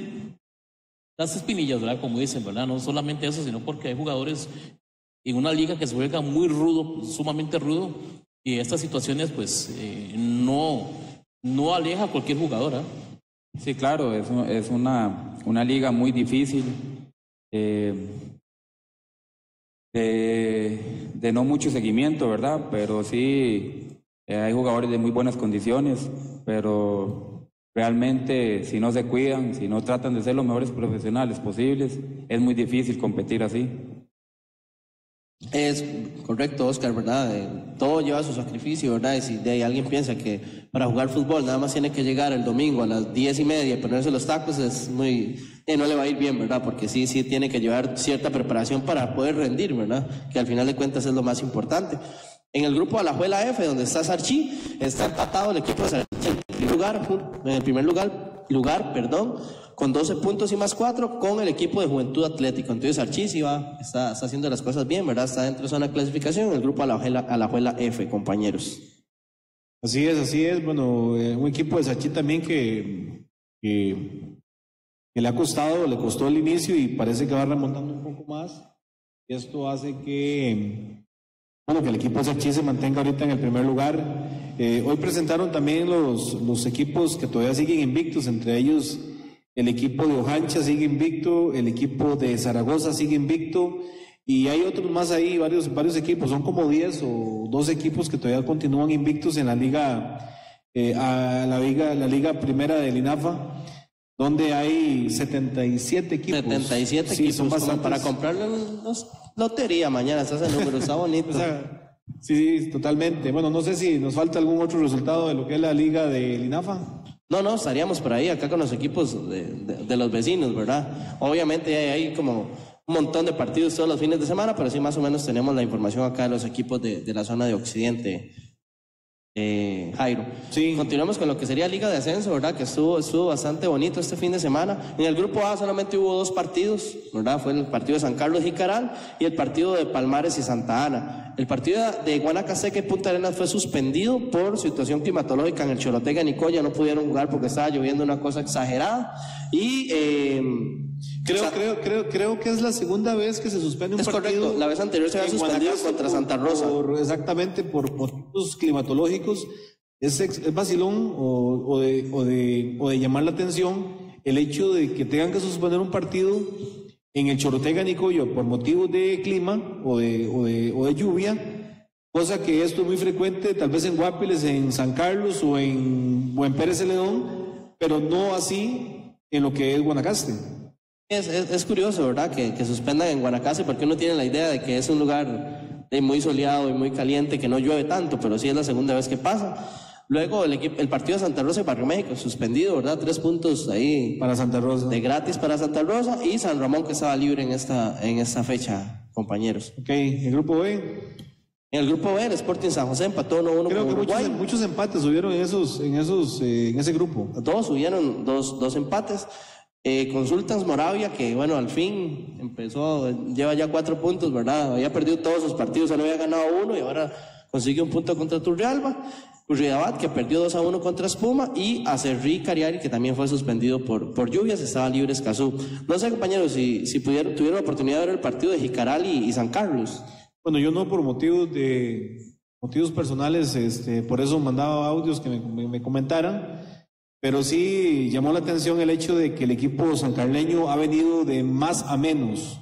las espinillas, ¿verdad? Como dicen, ¿verdad? No solamente eso, sino porque hay jugadores en una liga que se juega muy rudo, sumamente rudo, y estas situaciones, pues, no aleja a cualquier jugador, ¿eh? Sí, claro, es una liga muy difícil, de no mucho seguimiento, ¿verdad? Pero sí... hay jugadores de muy buenas condiciones, pero realmente si no se cuidan, si no tratan de ser los mejores profesionales posibles, es muy difícil competir así. Es correcto, Oscar, ¿verdad? Todo lleva su sacrificio, ¿verdad? Y si alguien piensa que para jugar fútbol nada más tiene que llegar el domingo a las 10:30 y ponerse los tacos, es muy... no le va a ir bien, ¿verdad? Porque sí tiene que llevar cierta preparación para poder rendir, ¿verdad? Que al final de cuentas es lo más importante. En el grupo Alajuela F, donde está Sarchí, está empatado el equipo de Sarchí en el primer lugar, con 12 puntos y más 4, con el equipo de Juventud Atlético. Entonces Sarchí sí está haciendo las cosas bien, ¿verdad? Está dentro de zona de clasificación en el grupo Alajuela F, compañeros. Así es. Bueno, un equipo de Sarchí también que le costó el inicio y parece que va remontando un poco más. Y esto hace que el equipo de Sarchí se mantenga ahorita en el primer lugar. Hoy presentaron también los equipos que todavía siguen invictos, entre ellos el equipo de Ojancha sigue invicto, el equipo de Zaragoza sigue invicto, y hay otros más ahí, varios equipos, son como 10 o 12 equipos que todavía continúan invictos en la liga, la liga primera del INAFA, donde hay 77 equipos. 77 sí, equipos, son bastantes. para comprarle lotería mañana, se hace el número, está bonito. O sea, sí, totalmente. Bueno, no sé si nos falta algún otro resultado de lo que es la liga del INAFA. No, estaríamos por ahí, acá con los equipos de los vecinos, ¿verdad? Obviamente hay como un montón de partidos todos los fines de semana, pero sí más o menos tenemos la información acá de los equipos de la zona de Occidente, Jairo. Sí. Continuamos con lo que sería Liga de Ascenso, ¿verdad? Que estuvo bastante bonito este fin de semana. En el grupo A solamente hubo 2 partidos, ¿verdad? Fue el partido de San Carlos y Jicaral y el partido de Palmares y Santa Ana. El partido de Guanacasteca y Punta Arenas fue suspendido por situación climatológica en el Chorotega y Nicoya. No pudieron jugar porque estaba lloviendo una cosa exagerada. Y creo que es la segunda vez que se suspende un es partido. Correcto, la vez anterior se había suspendido contra Santa Rosa. Exactamente, por motivos climatológicos. Es vacilón o de llamar la atención el hecho de que tengan que suspender un partido en el Chorotega Nicoya por motivos de clima o de lluvia, cosa que esto es muy frecuente tal vez en Guapiles, en San Carlos o en Pérez Celedón, pero no así en lo que es Guanacaste. Es curioso, ¿verdad? Que suspendan en Guanacaste, porque uno tiene la idea de que es un lugar muy soleado y muy caliente, que no llueve tanto, pero sí es la segunda vez que pasa. Luego el partido de Santa Rosa y Barrio México, suspendido, ¿verdad? 3 puntos ahí. Para Santa Rosa. De gratis para Santa Rosa, y San Ramón, que estaba libre en esta fecha, compañeros. Ok, ¿el grupo B? En el grupo B, el Sporting San José empató 1-1 Creo con que Uruguay. muchos empates hubieron en ese grupo. Todos subieron dos empates. Consultans Moravia, que bueno, al fin lleva ya 4 puntos, ¿verdad? Había perdido todos sus partidos, solo había ganado 1 y ahora consiguió un punto contra Turrialba. Curridabat, que perdió 2-1 contra Espuma, y Acerrí Cariari, que también fue suspendido por lluvias, estaba libre Escazú. No sé, compañeros, si tuvieron la oportunidad de ver el partido de Jicaral y San Carlos. Bueno, yo no, por motivos personales, por eso mandaba audios que me comentaran, pero sí llamó la atención el hecho de que el equipo sancarleño ha venido de más a menos.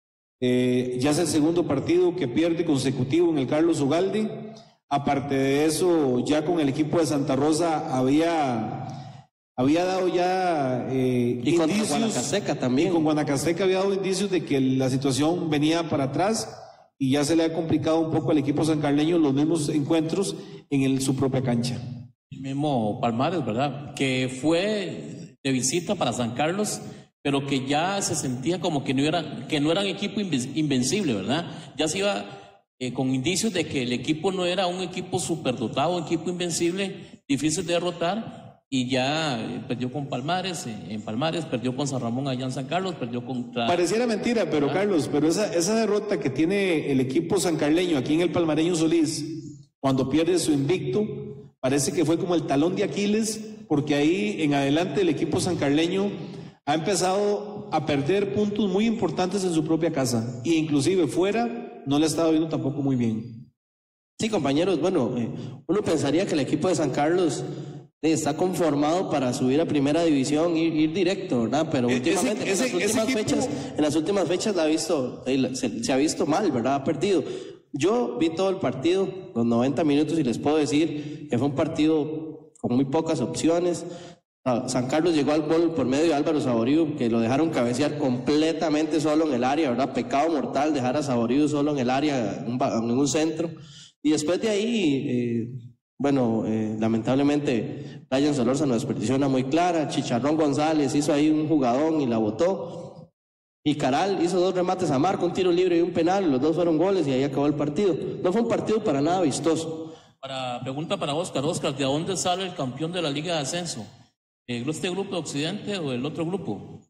Ya es el segundo partido que pierde consecutivo en el Carlos Ugalde. Aparte de eso, ya con el equipo de Santa Rosa había dado ya y con Guanacasteca también. Y con Guanacasteca había dado indicios de que la situación venía para atrás y ya se le ha complicado un poco al equipo sancarleño los mismos encuentros en su propia cancha. El mismo Palmares, ¿verdad? Que fue de visita para San Carlos, pero que ya se sentía como que no era un equipo invencible, ¿verdad? Ya se iba con indicios de que el equipo no era un equipo superdotado, un equipo invencible, difícil de derrotar, y ya perdió con Palmares, en Palmares, perdió con San Ramón allá en San Carlos, perdió contra... Pareciera mentira, pero Carlos, pero esa derrota que tiene el equipo sancarleño aquí en el Palmareño Solís, cuando pierde su invicto, parece que fue como el talón de Aquiles, porque ahí en adelante el equipo sancarleño ha empezado a perder puntos muy importantes en su propia casa, e inclusive fuera no le ha estado viendo tampoco muy bien. Sí, compañeros, bueno, uno pensaría que el equipo de San Carlos está conformado para subir a primera división, ir directo, ¿verdad? Pero últimamente, en las últimas fechas se ha visto mal, ¿verdad? Ha perdido. Yo vi todo el partido, los 90 minutos, y les puedo decir que fue un partido con muy pocas opciones. San Carlos llegó al gol por medio de Álvaro Saborío, que lo dejaron cabecear completamente solo en el área, ¿verdad? Pecado mortal dejar a Saborío solo en el área, en un centro. Y después de ahí, lamentablemente, Brian Solórzano desperdició una muy clara. Chicharrón González hizo ahí un jugadón y la botó. Y Caral hizo 2 remates a marco, un tiro libre y un penal, los 2 fueron goles y ahí acabó el partido. No fue un partido para nada vistoso. Pregunta para Oscar, ¿de dónde sale el campeón de la Liga de Ascenso? ¿Este grupo de Occidente o el otro grupo?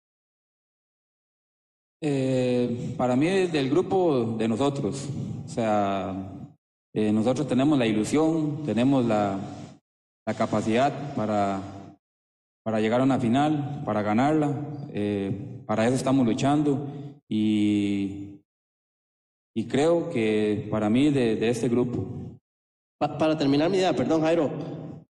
Para mí es del grupo de nosotros. O sea, nosotros tenemos la ilusión, tenemos la capacidad para llegar a una final, para ganarla. Para eso estamos luchando y creo que para mí de este grupo. Para terminar mi idea, perdón, Jairo.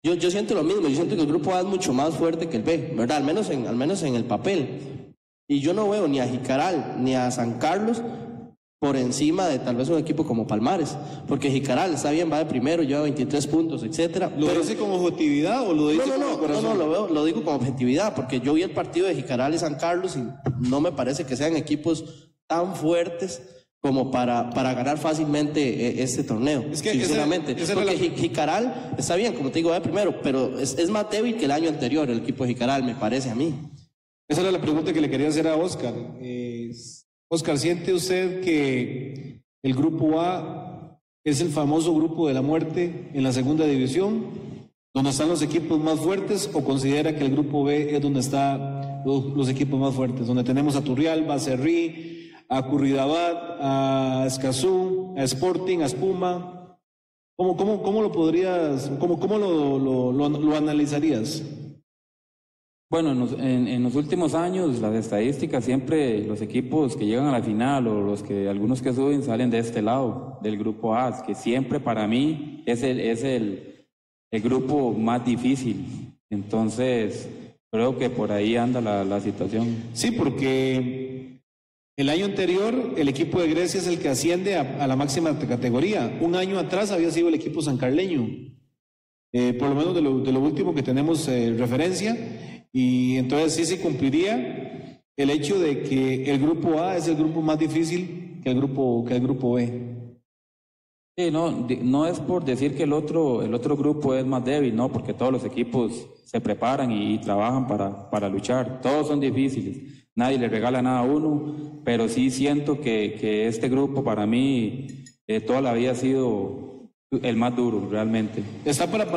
Yo siento lo mismo, yo siento que el grupo A es mucho más fuerte que el B, ¿verdad? Al menos en el papel. Y yo no veo ni a Jicaral ni a San Carlos por encima de tal vez un equipo como Palmares, porque Jicaral está bien, va de primero, lleva 23 puntos, etcétera. ¿Lo dice con objetividad o lo dice con corazón? No, lo digo con objetividad, porque yo vi el partido de Jicaral y San Carlos y no me parece que sean equipos tan fuertes como para ganar fácilmente este torneo, es que sinceramente. Porque Jicaral está bien, como te digo, va de primero, pero es más débil que el año anterior el equipo de Jicaral, me parece a mí. Esa era la pregunta que le quería hacer a Oscar. Oscar, ¿siente usted que el grupo A es el famoso grupo de la muerte en la segunda división, donde están los equipos más fuertes, o considera que el grupo B es donde están los equipos más fuertes, donde tenemos a Turrialba, a Cerrí, a Curridabat, a Escazú, a Sporting, a Espuma? ¿Cómo lo podrías, cómo lo analizarías? Bueno, en los últimos años, las estadísticas siempre, los equipos que llegan a la final o algunos que suben salen de este lado, del grupo A, que siempre para mí es el grupo más difícil. Entonces, creo que por ahí anda la situación. Sí, porque el año anterior el equipo de Grecia es el que asciende a la máxima categoría. Un año atrás había sido el equipo sancarleño, por lo menos de lo último que tenemos referencia. Y entonces sí se cumpliría el hecho de que el grupo A es el grupo más difícil que el grupo B. Sí, no es por decir que el otro grupo es más débil, no, porque todos los equipos se preparan y trabajan para luchar. Todos son difíciles, nadie le regala nada a uno, pero sí siento que este grupo para mí toda la vida ha sido el más duro, realmente. Está para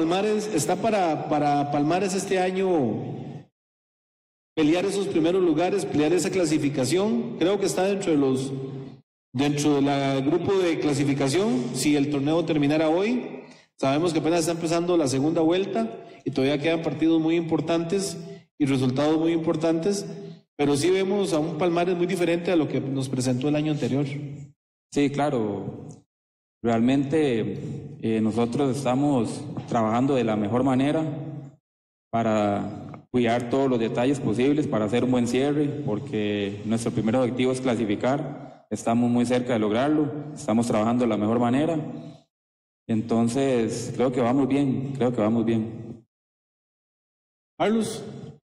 Palmares este año pelear esos primeros lugares, pelear esa clasificación. Creo que está dentro del grupo de clasificación. Si el torneo terminara hoy, sabemos que apenas está empezando la segunda vuelta y todavía quedan partidos muy importantes y resultados muy importantes, pero sí vemos a un Palmares muy diferente a lo que nos presentó el año anterior. Sí, claro. Realmente nosotros estamos trabajando de la mejor manera para cuidar todos los detalles posibles para hacer un buen cierre, porque nuestro primer objetivo es clasificar. Estamos muy cerca de lograrlo, estamos trabajando de la mejor manera. Entonces, creo que vamos bien. Carlos.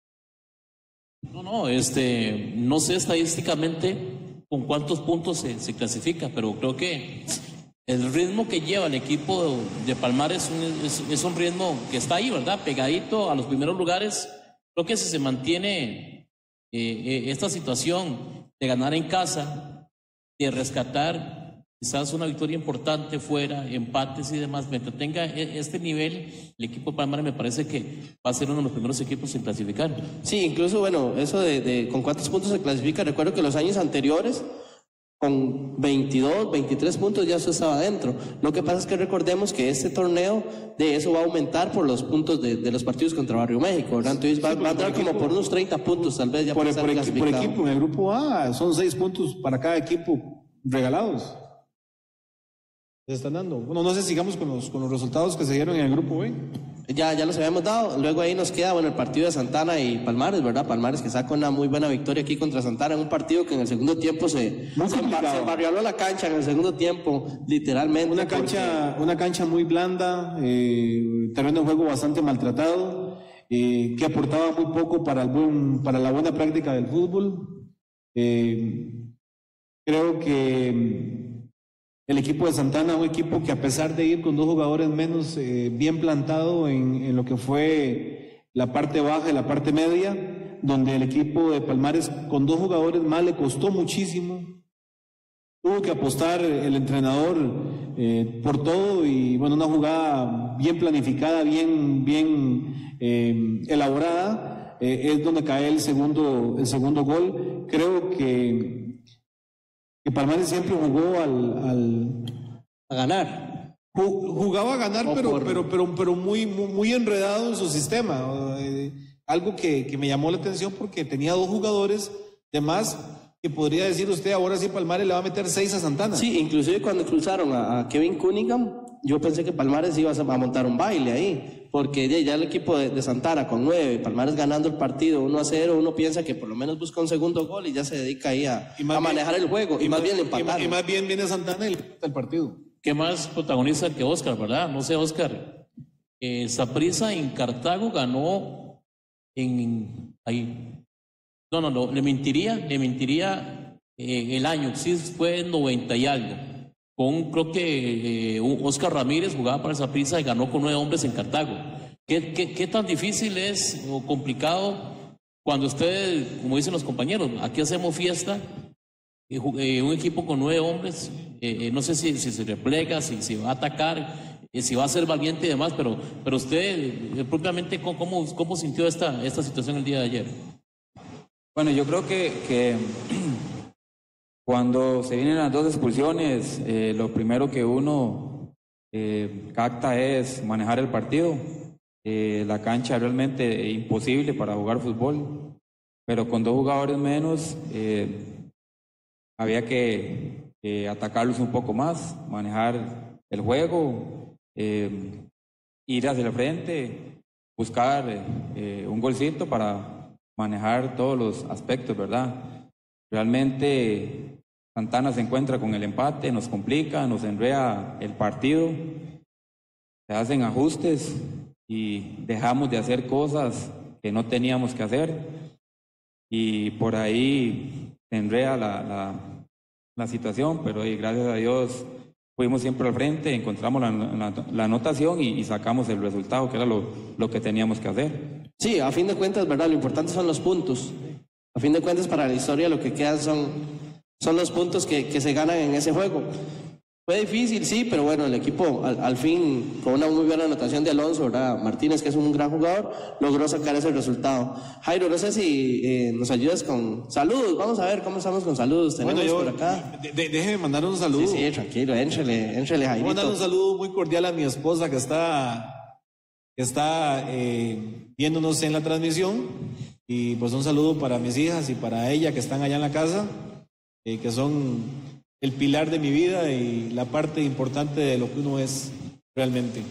No sé estadísticamente con cuántos puntos se clasifica, pero creo que el ritmo que lleva el equipo de Palmares es un ritmo que está ahí, ¿verdad? Pegadito a los primeros lugares. Creo que si se mantiene esta situación de ganar en casa, de rescatar quizás una victoria importante fuera, empates y demás, mientras tenga este nivel, el equipo de Palmares me parece que va a ser uno de los primeros equipos en clasificar. Sí, incluso, bueno, eso de con cuántos puntos se clasifica, recuerdo que los años anteriores, con 22, 23 puntos ya eso estaba adentro. Lo que pasa es que recordemos que este torneo de eso va a aumentar por los puntos de los partidos contra Barrio México, ¿verdad? Entonces va a entrar como por unos 30 puntos tal vez ya por equipo. En el grupo A son 6 puntos para cada equipo regalados. Se están dando. Bueno, no sé, sigamos con los resultados que se dieron en el grupo B. Ya los habíamos dado. Luego ahí nos queda, el partido de Santana y Palmares, ¿verdad? Palmares que saca una muy buena victoria aquí contra Santana en un partido que en el segundo tiempo se barrioló la cancha en el segundo tiempo, literalmente. Una cancha muy blanda, terreno de juego bastante maltratado, que aportaba muy poco para la buena práctica del fútbol. Creo que el equipo de Santana, un equipo que a pesar de ir con 2 jugadores menos, bien plantado en lo que fue la parte baja y la parte media, donde el equipo de Palmares con 2 jugadores más le costó muchísimo. Tuvo que apostar el entrenador por todo y una jugada bien planificada, bien elaborada, es donde cae el segundo gol. Creo que Palmares siempre jugó a ganar. Jugaba a ganar, pero muy enredado en su sistema. Algo que me llamó la atención porque tenía 2 jugadores de más que podría decir usted, ahora sí Palmares le va a meter 6 a Santana. Sí, inclusive cuando cruzaron a Kevin Cunningham, yo pensé que Palmares iba a montar un baile ahí, porque ya el equipo de Santana con 9, Palmares ganando el partido 1-0, uno piensa que por lo menos busca un segundo gol y ya se dedica ahí a manejar el juego, y más bien le empataron. Y más bien viene Santana y el partido. ¿Qué más protagonista que Oscar, verdad? No sé, Oscar. Saprissa en Cartago ganó ahí. No, le mentiría el año, sí fue 90 y algo. Creo que Oscar Ramírez jugaba para Saprissa y ganó con 9 hombres en Cartago. ¿Qué tan difícil es o complicado cuando ustedes, como dicen los compañeros, aquí hacemos fiesta, un equipo con 9 hombres, no sé si se replega, si va a atacar, si va a ser valiente y demás, pero usted propiamente, ¿cómo sintió esta situación el día de ayer? Bueno, yo creo que cuando se vienen las 2 expulsiones, lo primero que uno capta es manejar el partido. La cancha realmente imposible para jugar fútbol, pero con 2 jugadores menos había que atacarlos un poco más, manejar el juego, ir hacia el frente, buscar un golcito para manejar todos los aspectos, ¿verdad? Realmente Santana se encuentra con el empate, nos complica, nos enreda el partido, se hacen ajustes y dejamos de hacer cosas que no teníamos que hacer, y por ahí se enreda la situación, pero gracias a Dios fuimos siempre al frente, encontramos la anotación y sacamos el resultado, que era lo que teníamos que hacer. Sí, a fin de cuentas, ¿verdad? Lo importante son los puntos. A fin de cuentas, para la historia lo que quedan son los puntos que se ganan en ese juego. Fue difícil, sí, pero bueno, el equipo al fin, con una muy buena anotación de Alonso, ¿verdad? Martínez, que es un gran jugador, logró sacar ese resultado. Jairo, no sé si nos ayudas con saludos. Vamos a ver cómo estamos con saludos. Tenemos por acá. Déjeme mandar un saludo. Sí, tranquilo, éntrele, Jairito. Voy a mandar un saludo muy cordial a mi esposa que está viéndonos en la transmisión, y pues un saludo para mis hijas y para ella que están allá en la casa, que son el pilar de mi vida y la parte importante de lo que uno es realmente.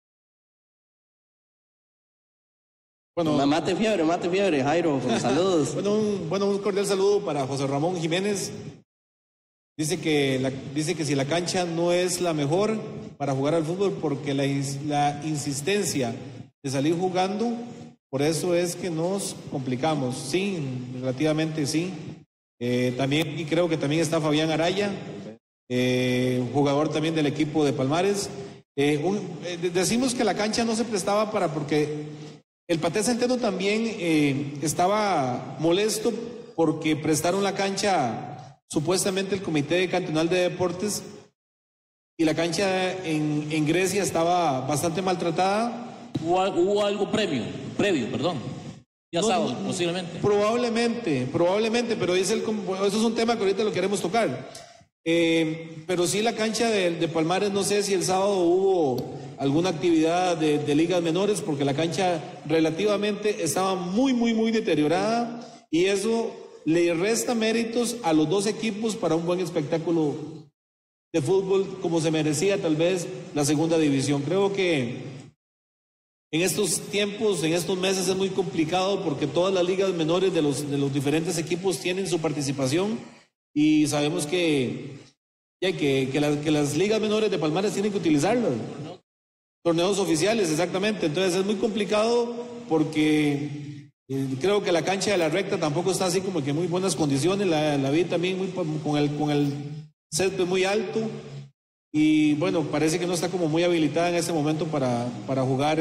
Bueno, mate fiebre, Jairo, con saludos. un cordial saludo para José Ramón Jiménez. Dice que si la cancha no es la mejor para jugar al fútbol, porque la insistencia de salir jugando, por eso es que nos complicamos. Sí, relativamente sí. También, y creo que también está Fabián Araya, jugador también del equipo de Palmares. Decimos que la cancha no se prestaba porque el Paté Centeno también estaba molesto porque prestaron la cancha supuestamente el Comité Cantonal de Deportes, y la cancha en Grecia estaba bastante maltratada. Hubo algo previo, ya sábado, posiblemente. Probablemente, pero eso es un tema que ahorita lo queremos tocar. Pero sí, la cancha de Palmares, no sé si el sábado hubo alguna actividad de ligas menores, porque la cancha relativamente estaba muy, muy, muy deteriorada, y eso le resta méritos a los 2 equipos para un buen espectáculo de fútbol, como se merecía tal vez la segunda división. Creo que en estos tiempos, en estos meses, es muy complicado porque todas las ligas menores de los diferentes equipos tienen su participación, y sabemos que las ligas menores de Palmares tienen que utilizarlas. Torneos oficiales, exactamente. Entonces es muy complicado porque creo que la cancha de la Recta tampoco está así como que en muy buenas condiciones. La vi también con el césped muy alto. Y bueno, parece que no está como muy habilitada en este momento para jugar,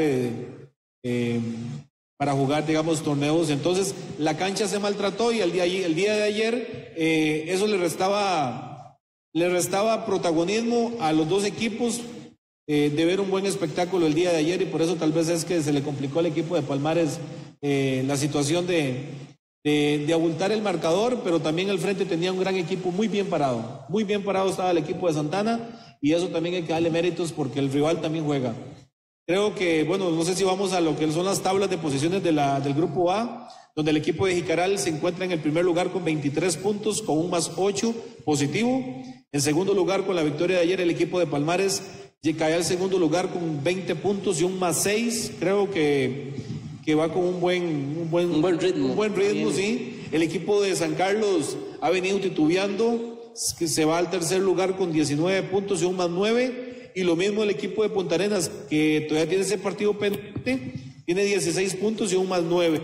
digamos, torneos. Entonces la cancha se maltrató, y el día de ayer eso le restaba protagonismo a los 2 equipos de ver un buen espectáculo el día de ayer, y por eso tal vez es que se le complicó al equipo de Palmares la situación de abultar el marcador, pero también al frente tenía un gran equipo muy bien parado estaba el equipo de Santana, y eso también hay que darle méritos porque el rival también juega. Creo que, bueno, no sé si vamos a lo que son las tablas de posiciones del grupo A, donde el equipo de Jicaral se encuentra en el primer lugar con 23 puntos, con un +8 positivo. En segundo lugar, con la victoria de ayer, el equipo de Palmares y cae al segundo lugar con 20 puntos y un +6. Creo que va con un buen ritmo, sí. El equipo de San Carlos ha venido titubeando, que se va al tercer lugar con 19 puntos y un +9. Y lo mismo el equipo de Punta Arenas, que todavía tiene ese partido pendiente, tiene 16 puntos y un +9.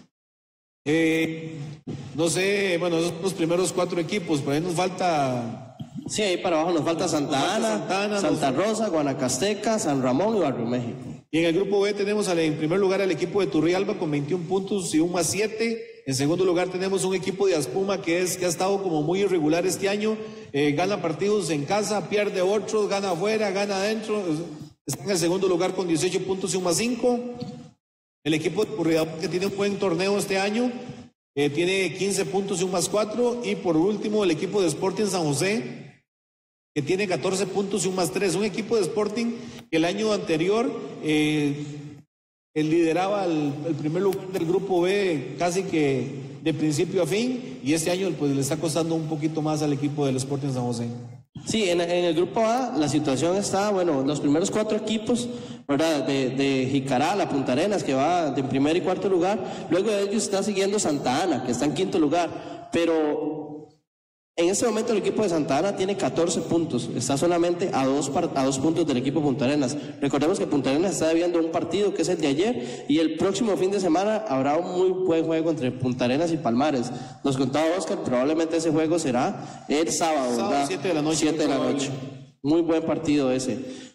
No sé, bueno, esos son los primeros 4 equipos, pero ahí nos falta... Sí, ahí para abajo nos falta Santa Ana, Santa Rosa, Guanacasteca, San Ramón y Barrio México. Y en el grupo B tenemos en primer lugar al equipo de Turrialba con 21 puntos y un +7. En segundo lugar tenemos un equipo de Aspuma que ha estado como muy irregular este año. Gana partidos en casa, pierde otros, gana afuera, gana adentro. Está en el segundo lugar con 18 puntos y un +5. El equipo de Curridabat, que tiene un buen torneo este año, tiene 15 puntos y un +4. Y por último el equipo de Sporting San José, que tiene 14 puntos y un +3. Un equipo de Sporting que el año anterior él lideraba el primer lugar del grupo B casi que de principio a fin, y este año pues le está costando un poquito más al equipo del Sporting San José. Sí, en el grupo A la situación está, bueno, los primeros 4 equipos, ¿verdad? De Jicará, la Punta Arenas, que va de primer y cuarto lugar. Luego de ellos está siguiendo Santa Ana, que está en quinto lugar, pero en este momento el equipo de Santa Ana tiene 14 puntos, está solamente a 2 puntos del equipo Punta Arenas. Recordemos que Punta Arenas está debiendo un partido que es el de ayer, y el próximo fin de semana habrá un muy buen juego entre Punta Arenas y Palmares. Nos contaba Oscar, probablemente ese juego será el sábado, ¿verdad? 7 de la noche. 7 de la noche. Muy buen partido ese.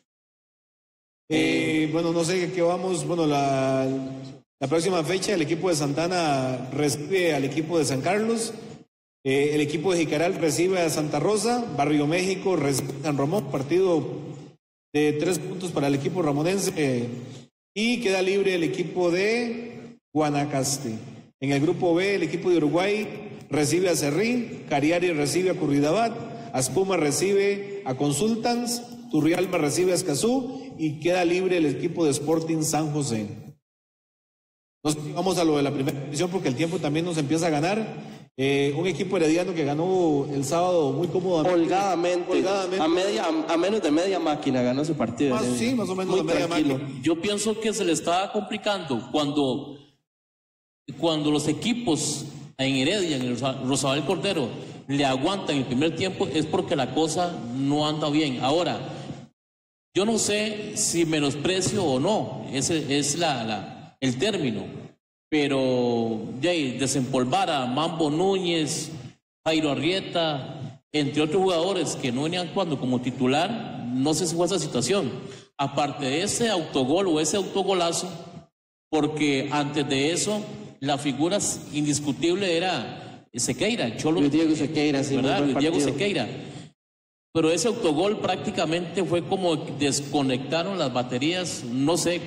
Bueno, no sé qué vamos. Bueno, la próxima fecha el equipo de Santana recibe al equipo de San Carlos. El equipo de Jicaral recibe a Santa Rosa. Barrio México recibe a San Ramón. Partido de 3 puntos para el equipo ramonense. Y queda libre el equipo de Guanacaste. En el grupo B, el equipo de Uruguay recibe a Cerrí. Cariari recibe a Curridabat. Aspuma recibe a Consultants. Turrialba recibe a Escazú. Y queda libre el equipo de Sporting San José. Vamos a lo de la primera división porque el tiempo también nos empieza a ganar. Un equipo herediano que ganó el sábado muy cómodamente. Holgadamente. A menos de media máquina ganó ese partido. Sí, más o menos de media máquina. Yo pienso que se le estaba complicando cuando los equipos en Heredia, en el Rosabel Cordero, le aguantan el primer tiempo, es porque la cosa no anda bien. Ahora, yo no sé si menosprecio o no, ese es el término. Pero desempolvar a Mambo Núñez, Jairo Arrieta, entre otros jugadores que no venían jugando como titular, no sé si fue esa situación. Aparte de ese autogol o ese autogolazo, porque antes de eso la figura indiscutible era Sequeira, Cholo. Luis Diego Sequeira, sí, ¿verdad? Luis Diego Sequeira. Pero ese autogol prácticamente fue como desconectaron las baterías, no sé,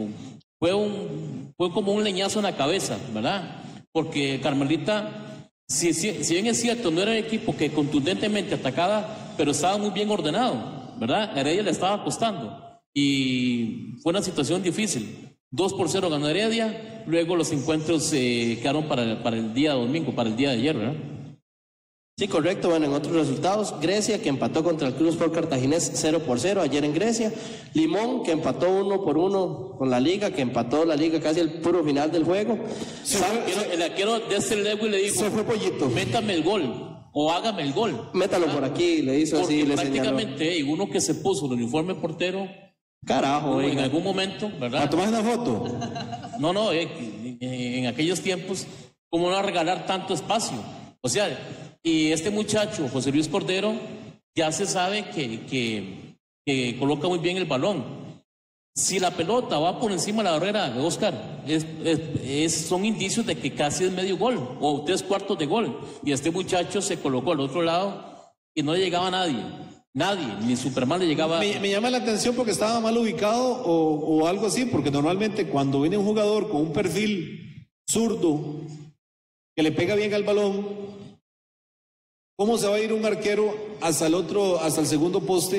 fue como un leñazo en la cabeza, ¿verdad? Porque Carmelita, si bien es cierto, no era el equipo que contundentemente atacaba, pero estaba muy bien ordenado, ¿verdad? Heredia le estaba costando y fue una situación difícil. 2-0 ganó Heredia, luego los encuentros quedaron para el día domingo, para el día de ayer, ¿verdad? Sí, correcto. Bueno, en otros resultados, Grecia, que empató contra el Club Sport Cartaginés 0-0 ayer en Grecia. Limón, que empató 1-1 con la Liga, que empató la Liga casi el puro final del juego. El arquero de este Lewis le dijo: se fue Pollito, métame el gol o hágame el gol. Métalo por aquí, le hizo así, le prácticamente uno que se puso el uniforme portero, carajo, en algún momento, ¿verdad? ¿A tomar una foto? No, en aquellos tiempos, ¿cómo no regalar tanto espacio? O sea, y este muchacho, José Luis Cordero, ya se sabe que coloca muy bien el balón. Si la pelota va por encima de la barrera, Oscar, son indicios de que casi es medio gol o 3/4 de gol. Y este muchacho se colocó al otro lado y no le llegaba a nadie. Nadie, ni Superman le llegaba. Me llama la atención porque estaba mal ubicado o algo así, porque normalmente cuando viene un jugador con un perfil zurdo que le pega bien al balón, ¿cómo se va a ir un arquero hasta el segundo poste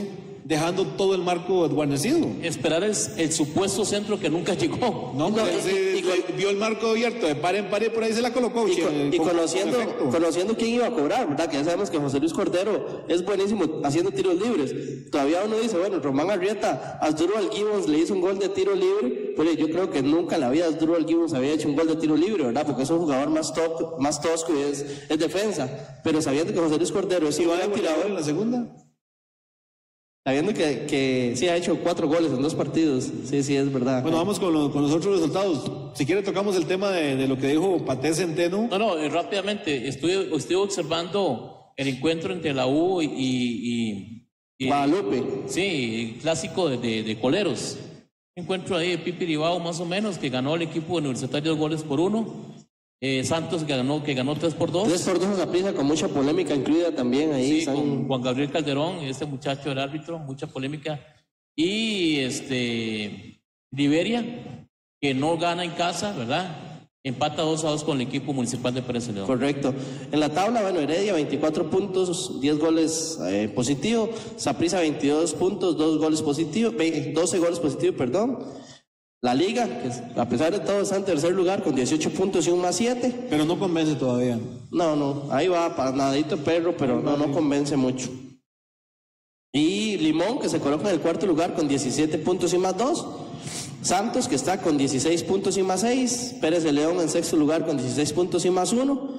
dejando todo el marco desguarnecido. Esperar el supuesto centro que nunca llegó. No, vio el marco abierto de par en par y por ahí se la colocó. Y conociendo quién iba a cobrar, ¿verdad? Que ya sabemos que José Luis Cordero es buenísimo haciendo tiros libres. Todavía uno dice, bueno, Román Arrieta, Asdrúbal Gibbons le hizo un gol de tiro libre, pero yo creo que nunca en la vida Asdrúbal Gibbons había hecho un gol de tiro libre, ¿verdad? Porque es un jugador más tosco y es defensa. Pero sabiendo que José Luis Cordero es igual tirador en la segunda. Sabiendo que sí ha hecho 4 goles en 2 partidos. Sí, es verdad. Bueno, vamos con los otros resultados. Si quiere tocamos el tema de lo que dijo Paté Centeno. No, rápidamente. Estoy observando el encuentro entre la U y Guadalupe. Sí, clásico de coleros. Un encuentro ahí de Pipiribao más o menos, que ganó el equipo universitario 2 goles por 1. Santos que ganó 3-2. 3-2 a Saprissa, con mucha polémica incluida también ahí. Sí, con Juan Gabriel Calderón, este muchacho del árbitro, mucha polémica. Y Liberia, que no gana en casa, ¿verdad? Empata 2-2 con el equipo municipal de Pérez Celedón. Correcto. En la tabla, bueno, Heredia 24 puntos, 10 goles positivos. Saprissa 22 puntos, 12 goles positivos, perdón. La Liga, que a pesar de todo está en tercer lugar con 18 puntos y un más 7. Pero no convence todavía. No, ahí va, nadadito perro, pero no convence mucho. Y Limón, que se coloca en el cuarto lugar con 17 puntos y más 2. Santos, que está con 16 puntos y más 6. Pérez de León en sexto lugar con 16 puntos y más 1.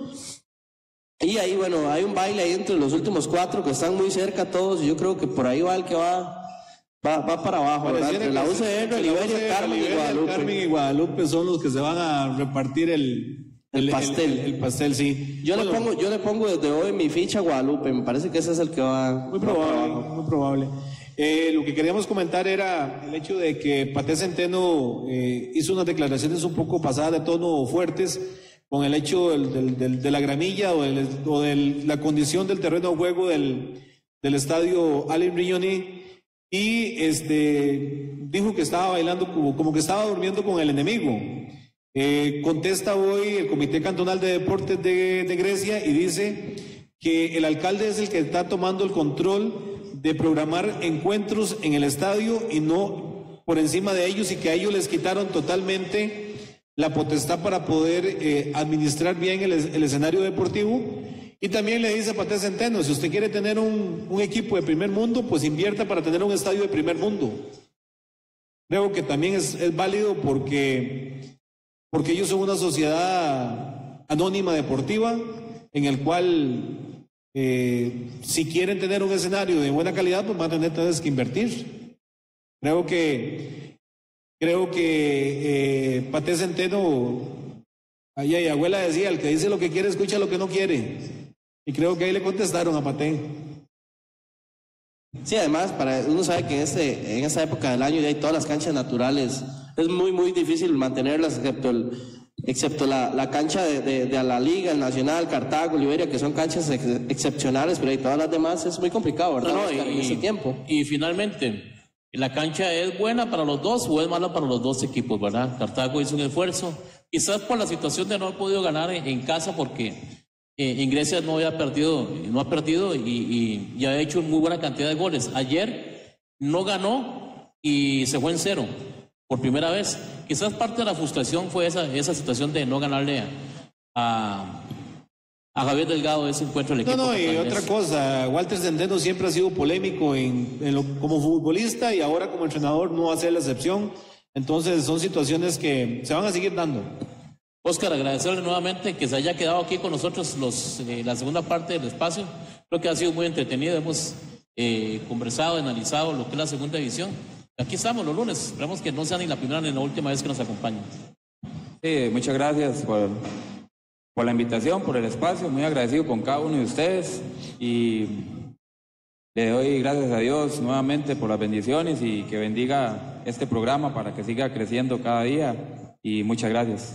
Y ahí, bueno, hay un baile ahí entre los últimos 4 que están muy cerca todos. Y yo creo que por ahí va el que va para abajo, ¿verdad? Entre la UCR, Liberia, Carmen y Guadalupe. Carmen y Guadalupe son los que se van a repartir el pastel. El pastel, sí. Yo le pongo desde hoy mi ficha a Guadalupe. Me parece que ese es el que va. Muy probable. Lo que queríamos comentar era el hecho de que Paté Centeno hizo unas declaraciones un poco pasadas de tono fuertes con el hecho de la gramilla o de la condición del terreno de juego del estadio Alain Rignoni. Y dijo que estaba bailando como que estaba durmiendo con el enemigo. Contesta hoy el Comité Cantonal de Deportes de Grecia y dice que el alcalde es el que está tomando el control de programar encuentros en el estadio y no por encima de ellos, y que a ellos les quitaron totalmente la potestad para poder administrar bien el escenario deportivo. Y también le dice a Paté Centeno, si usted quiere tener un equipo de primer mundo, pues invierta para tener un estadio de primer mundo. Creo que también es válido porque ellos son una sociedad anónima deportiva en el cual si quieren tener un escenario de buena calidad, pues van a tener que invertir. Creo que Paté Centeno, ahí abuela decía, el que dice lo que quiere escucha lo que no quiere. Y creo que ahí le contestaron a Paté. Sí, además, uno sabe que en esta época del año y hay todas las canchas naturales, es muy, muy difícil mantenerlas, excepto la cancha de la Liga, el Nacional, Cartago, Liberia, que son canchas excepcionales, pero hay todas las demás es muy complicado, ¿verdad? En ese tiempo. Y finalmente, ¿la cancha es buena para los dos o es mala para los dos equipos, verdad? Cartago hizo un esfuerzo, quizás por la situación de no haber podido ganar en casa, porque en Grecia no ha perdido y ha hecho muy buena cantidad de goles. Ayer no ganó y se fue en 0 por primera vez. Quizás parte de la frustración fue esa situación de no ganarle a Javier Delgado ese encuentro del equipo. Y otra cosa, Walter Centeno siempre ha sido polémico como futbolista y ahora como entrenador no va a ser la excepción. Entonces son situaciones que se van a seguir dando. Óscar, agradecerle nuevamente que se haya quedado aquí con nosotros la segunda parte del espacio. Creo que ha sido muy entretenido. Hemos conversado, analizado lo que es la segunda división. Aquí estamos los lunes. Esperamos que no sea ni la primera ni la última vez que nos acompañen. Sí, muchas gracias por la invitación, por el espacio. Muy agradecido con cada uno de ustedes. Y le doy gracias a Dios nuevamente por las bendiciones y que bendiga este programa para que siga creciendo cada día. Y muchas gracias.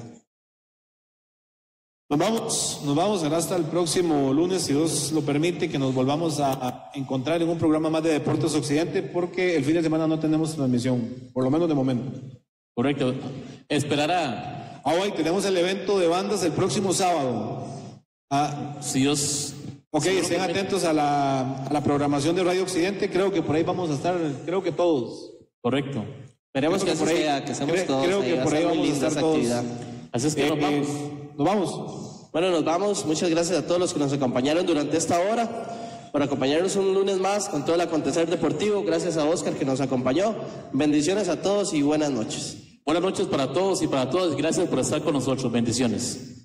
Nos vamos hasta el próximo lunes, si Dios lo permite, que nos volvamos a encontrar en un programa más de Deportes Occidente, porque el fin de semana no tenemos transmisión, por lo menos de momento. Correcto. Esperará. Hoy tenemos el evento de bandas el próximo sábado. Si Dios Ok, estén atentos a la programación de Radio Occidente. Creo que por ahí vamos a estar, creo que todos. Correcto. Esperemos que así sea, que estemos todos. Creo que por ahí vamos a estar todos. Así es que nos vamos. Nos vamos. Bueno, nos vamos. Muchas gracias a todos los que nos acompañaron durante esta hora, por acompañarnos un lunes más con todo el acontecer deportivo. Gracias a Oscar que nos acompañó. Bendiciones a todos y buenas noches. Buenas noches para todos y para todas. Gracias por estar con nosotros. Bendiciones.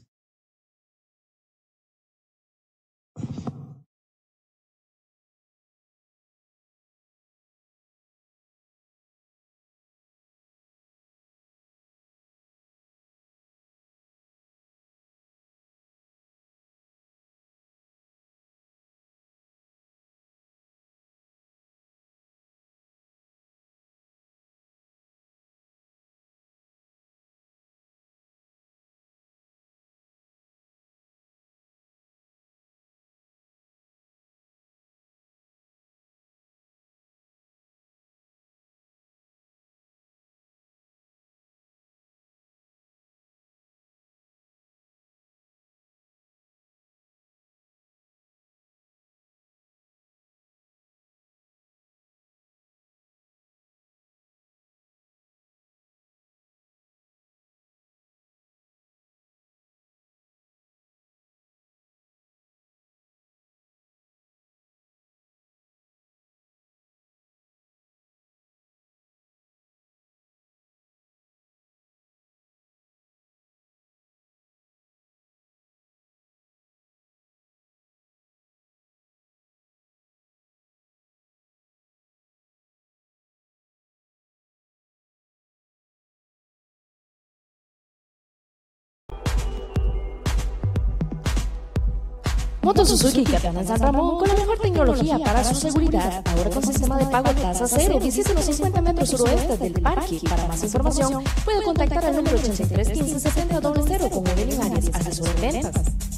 Moto Suzuki Capitán San Ramón, con la mejor tecnología para su seguridad, ahora con sistema de pago tasa cero. Visite los 50 metros suroeste del parque. Para más información, puede contactar al número 83 15 70 00 con Evelyn Arias, asesor de ventas.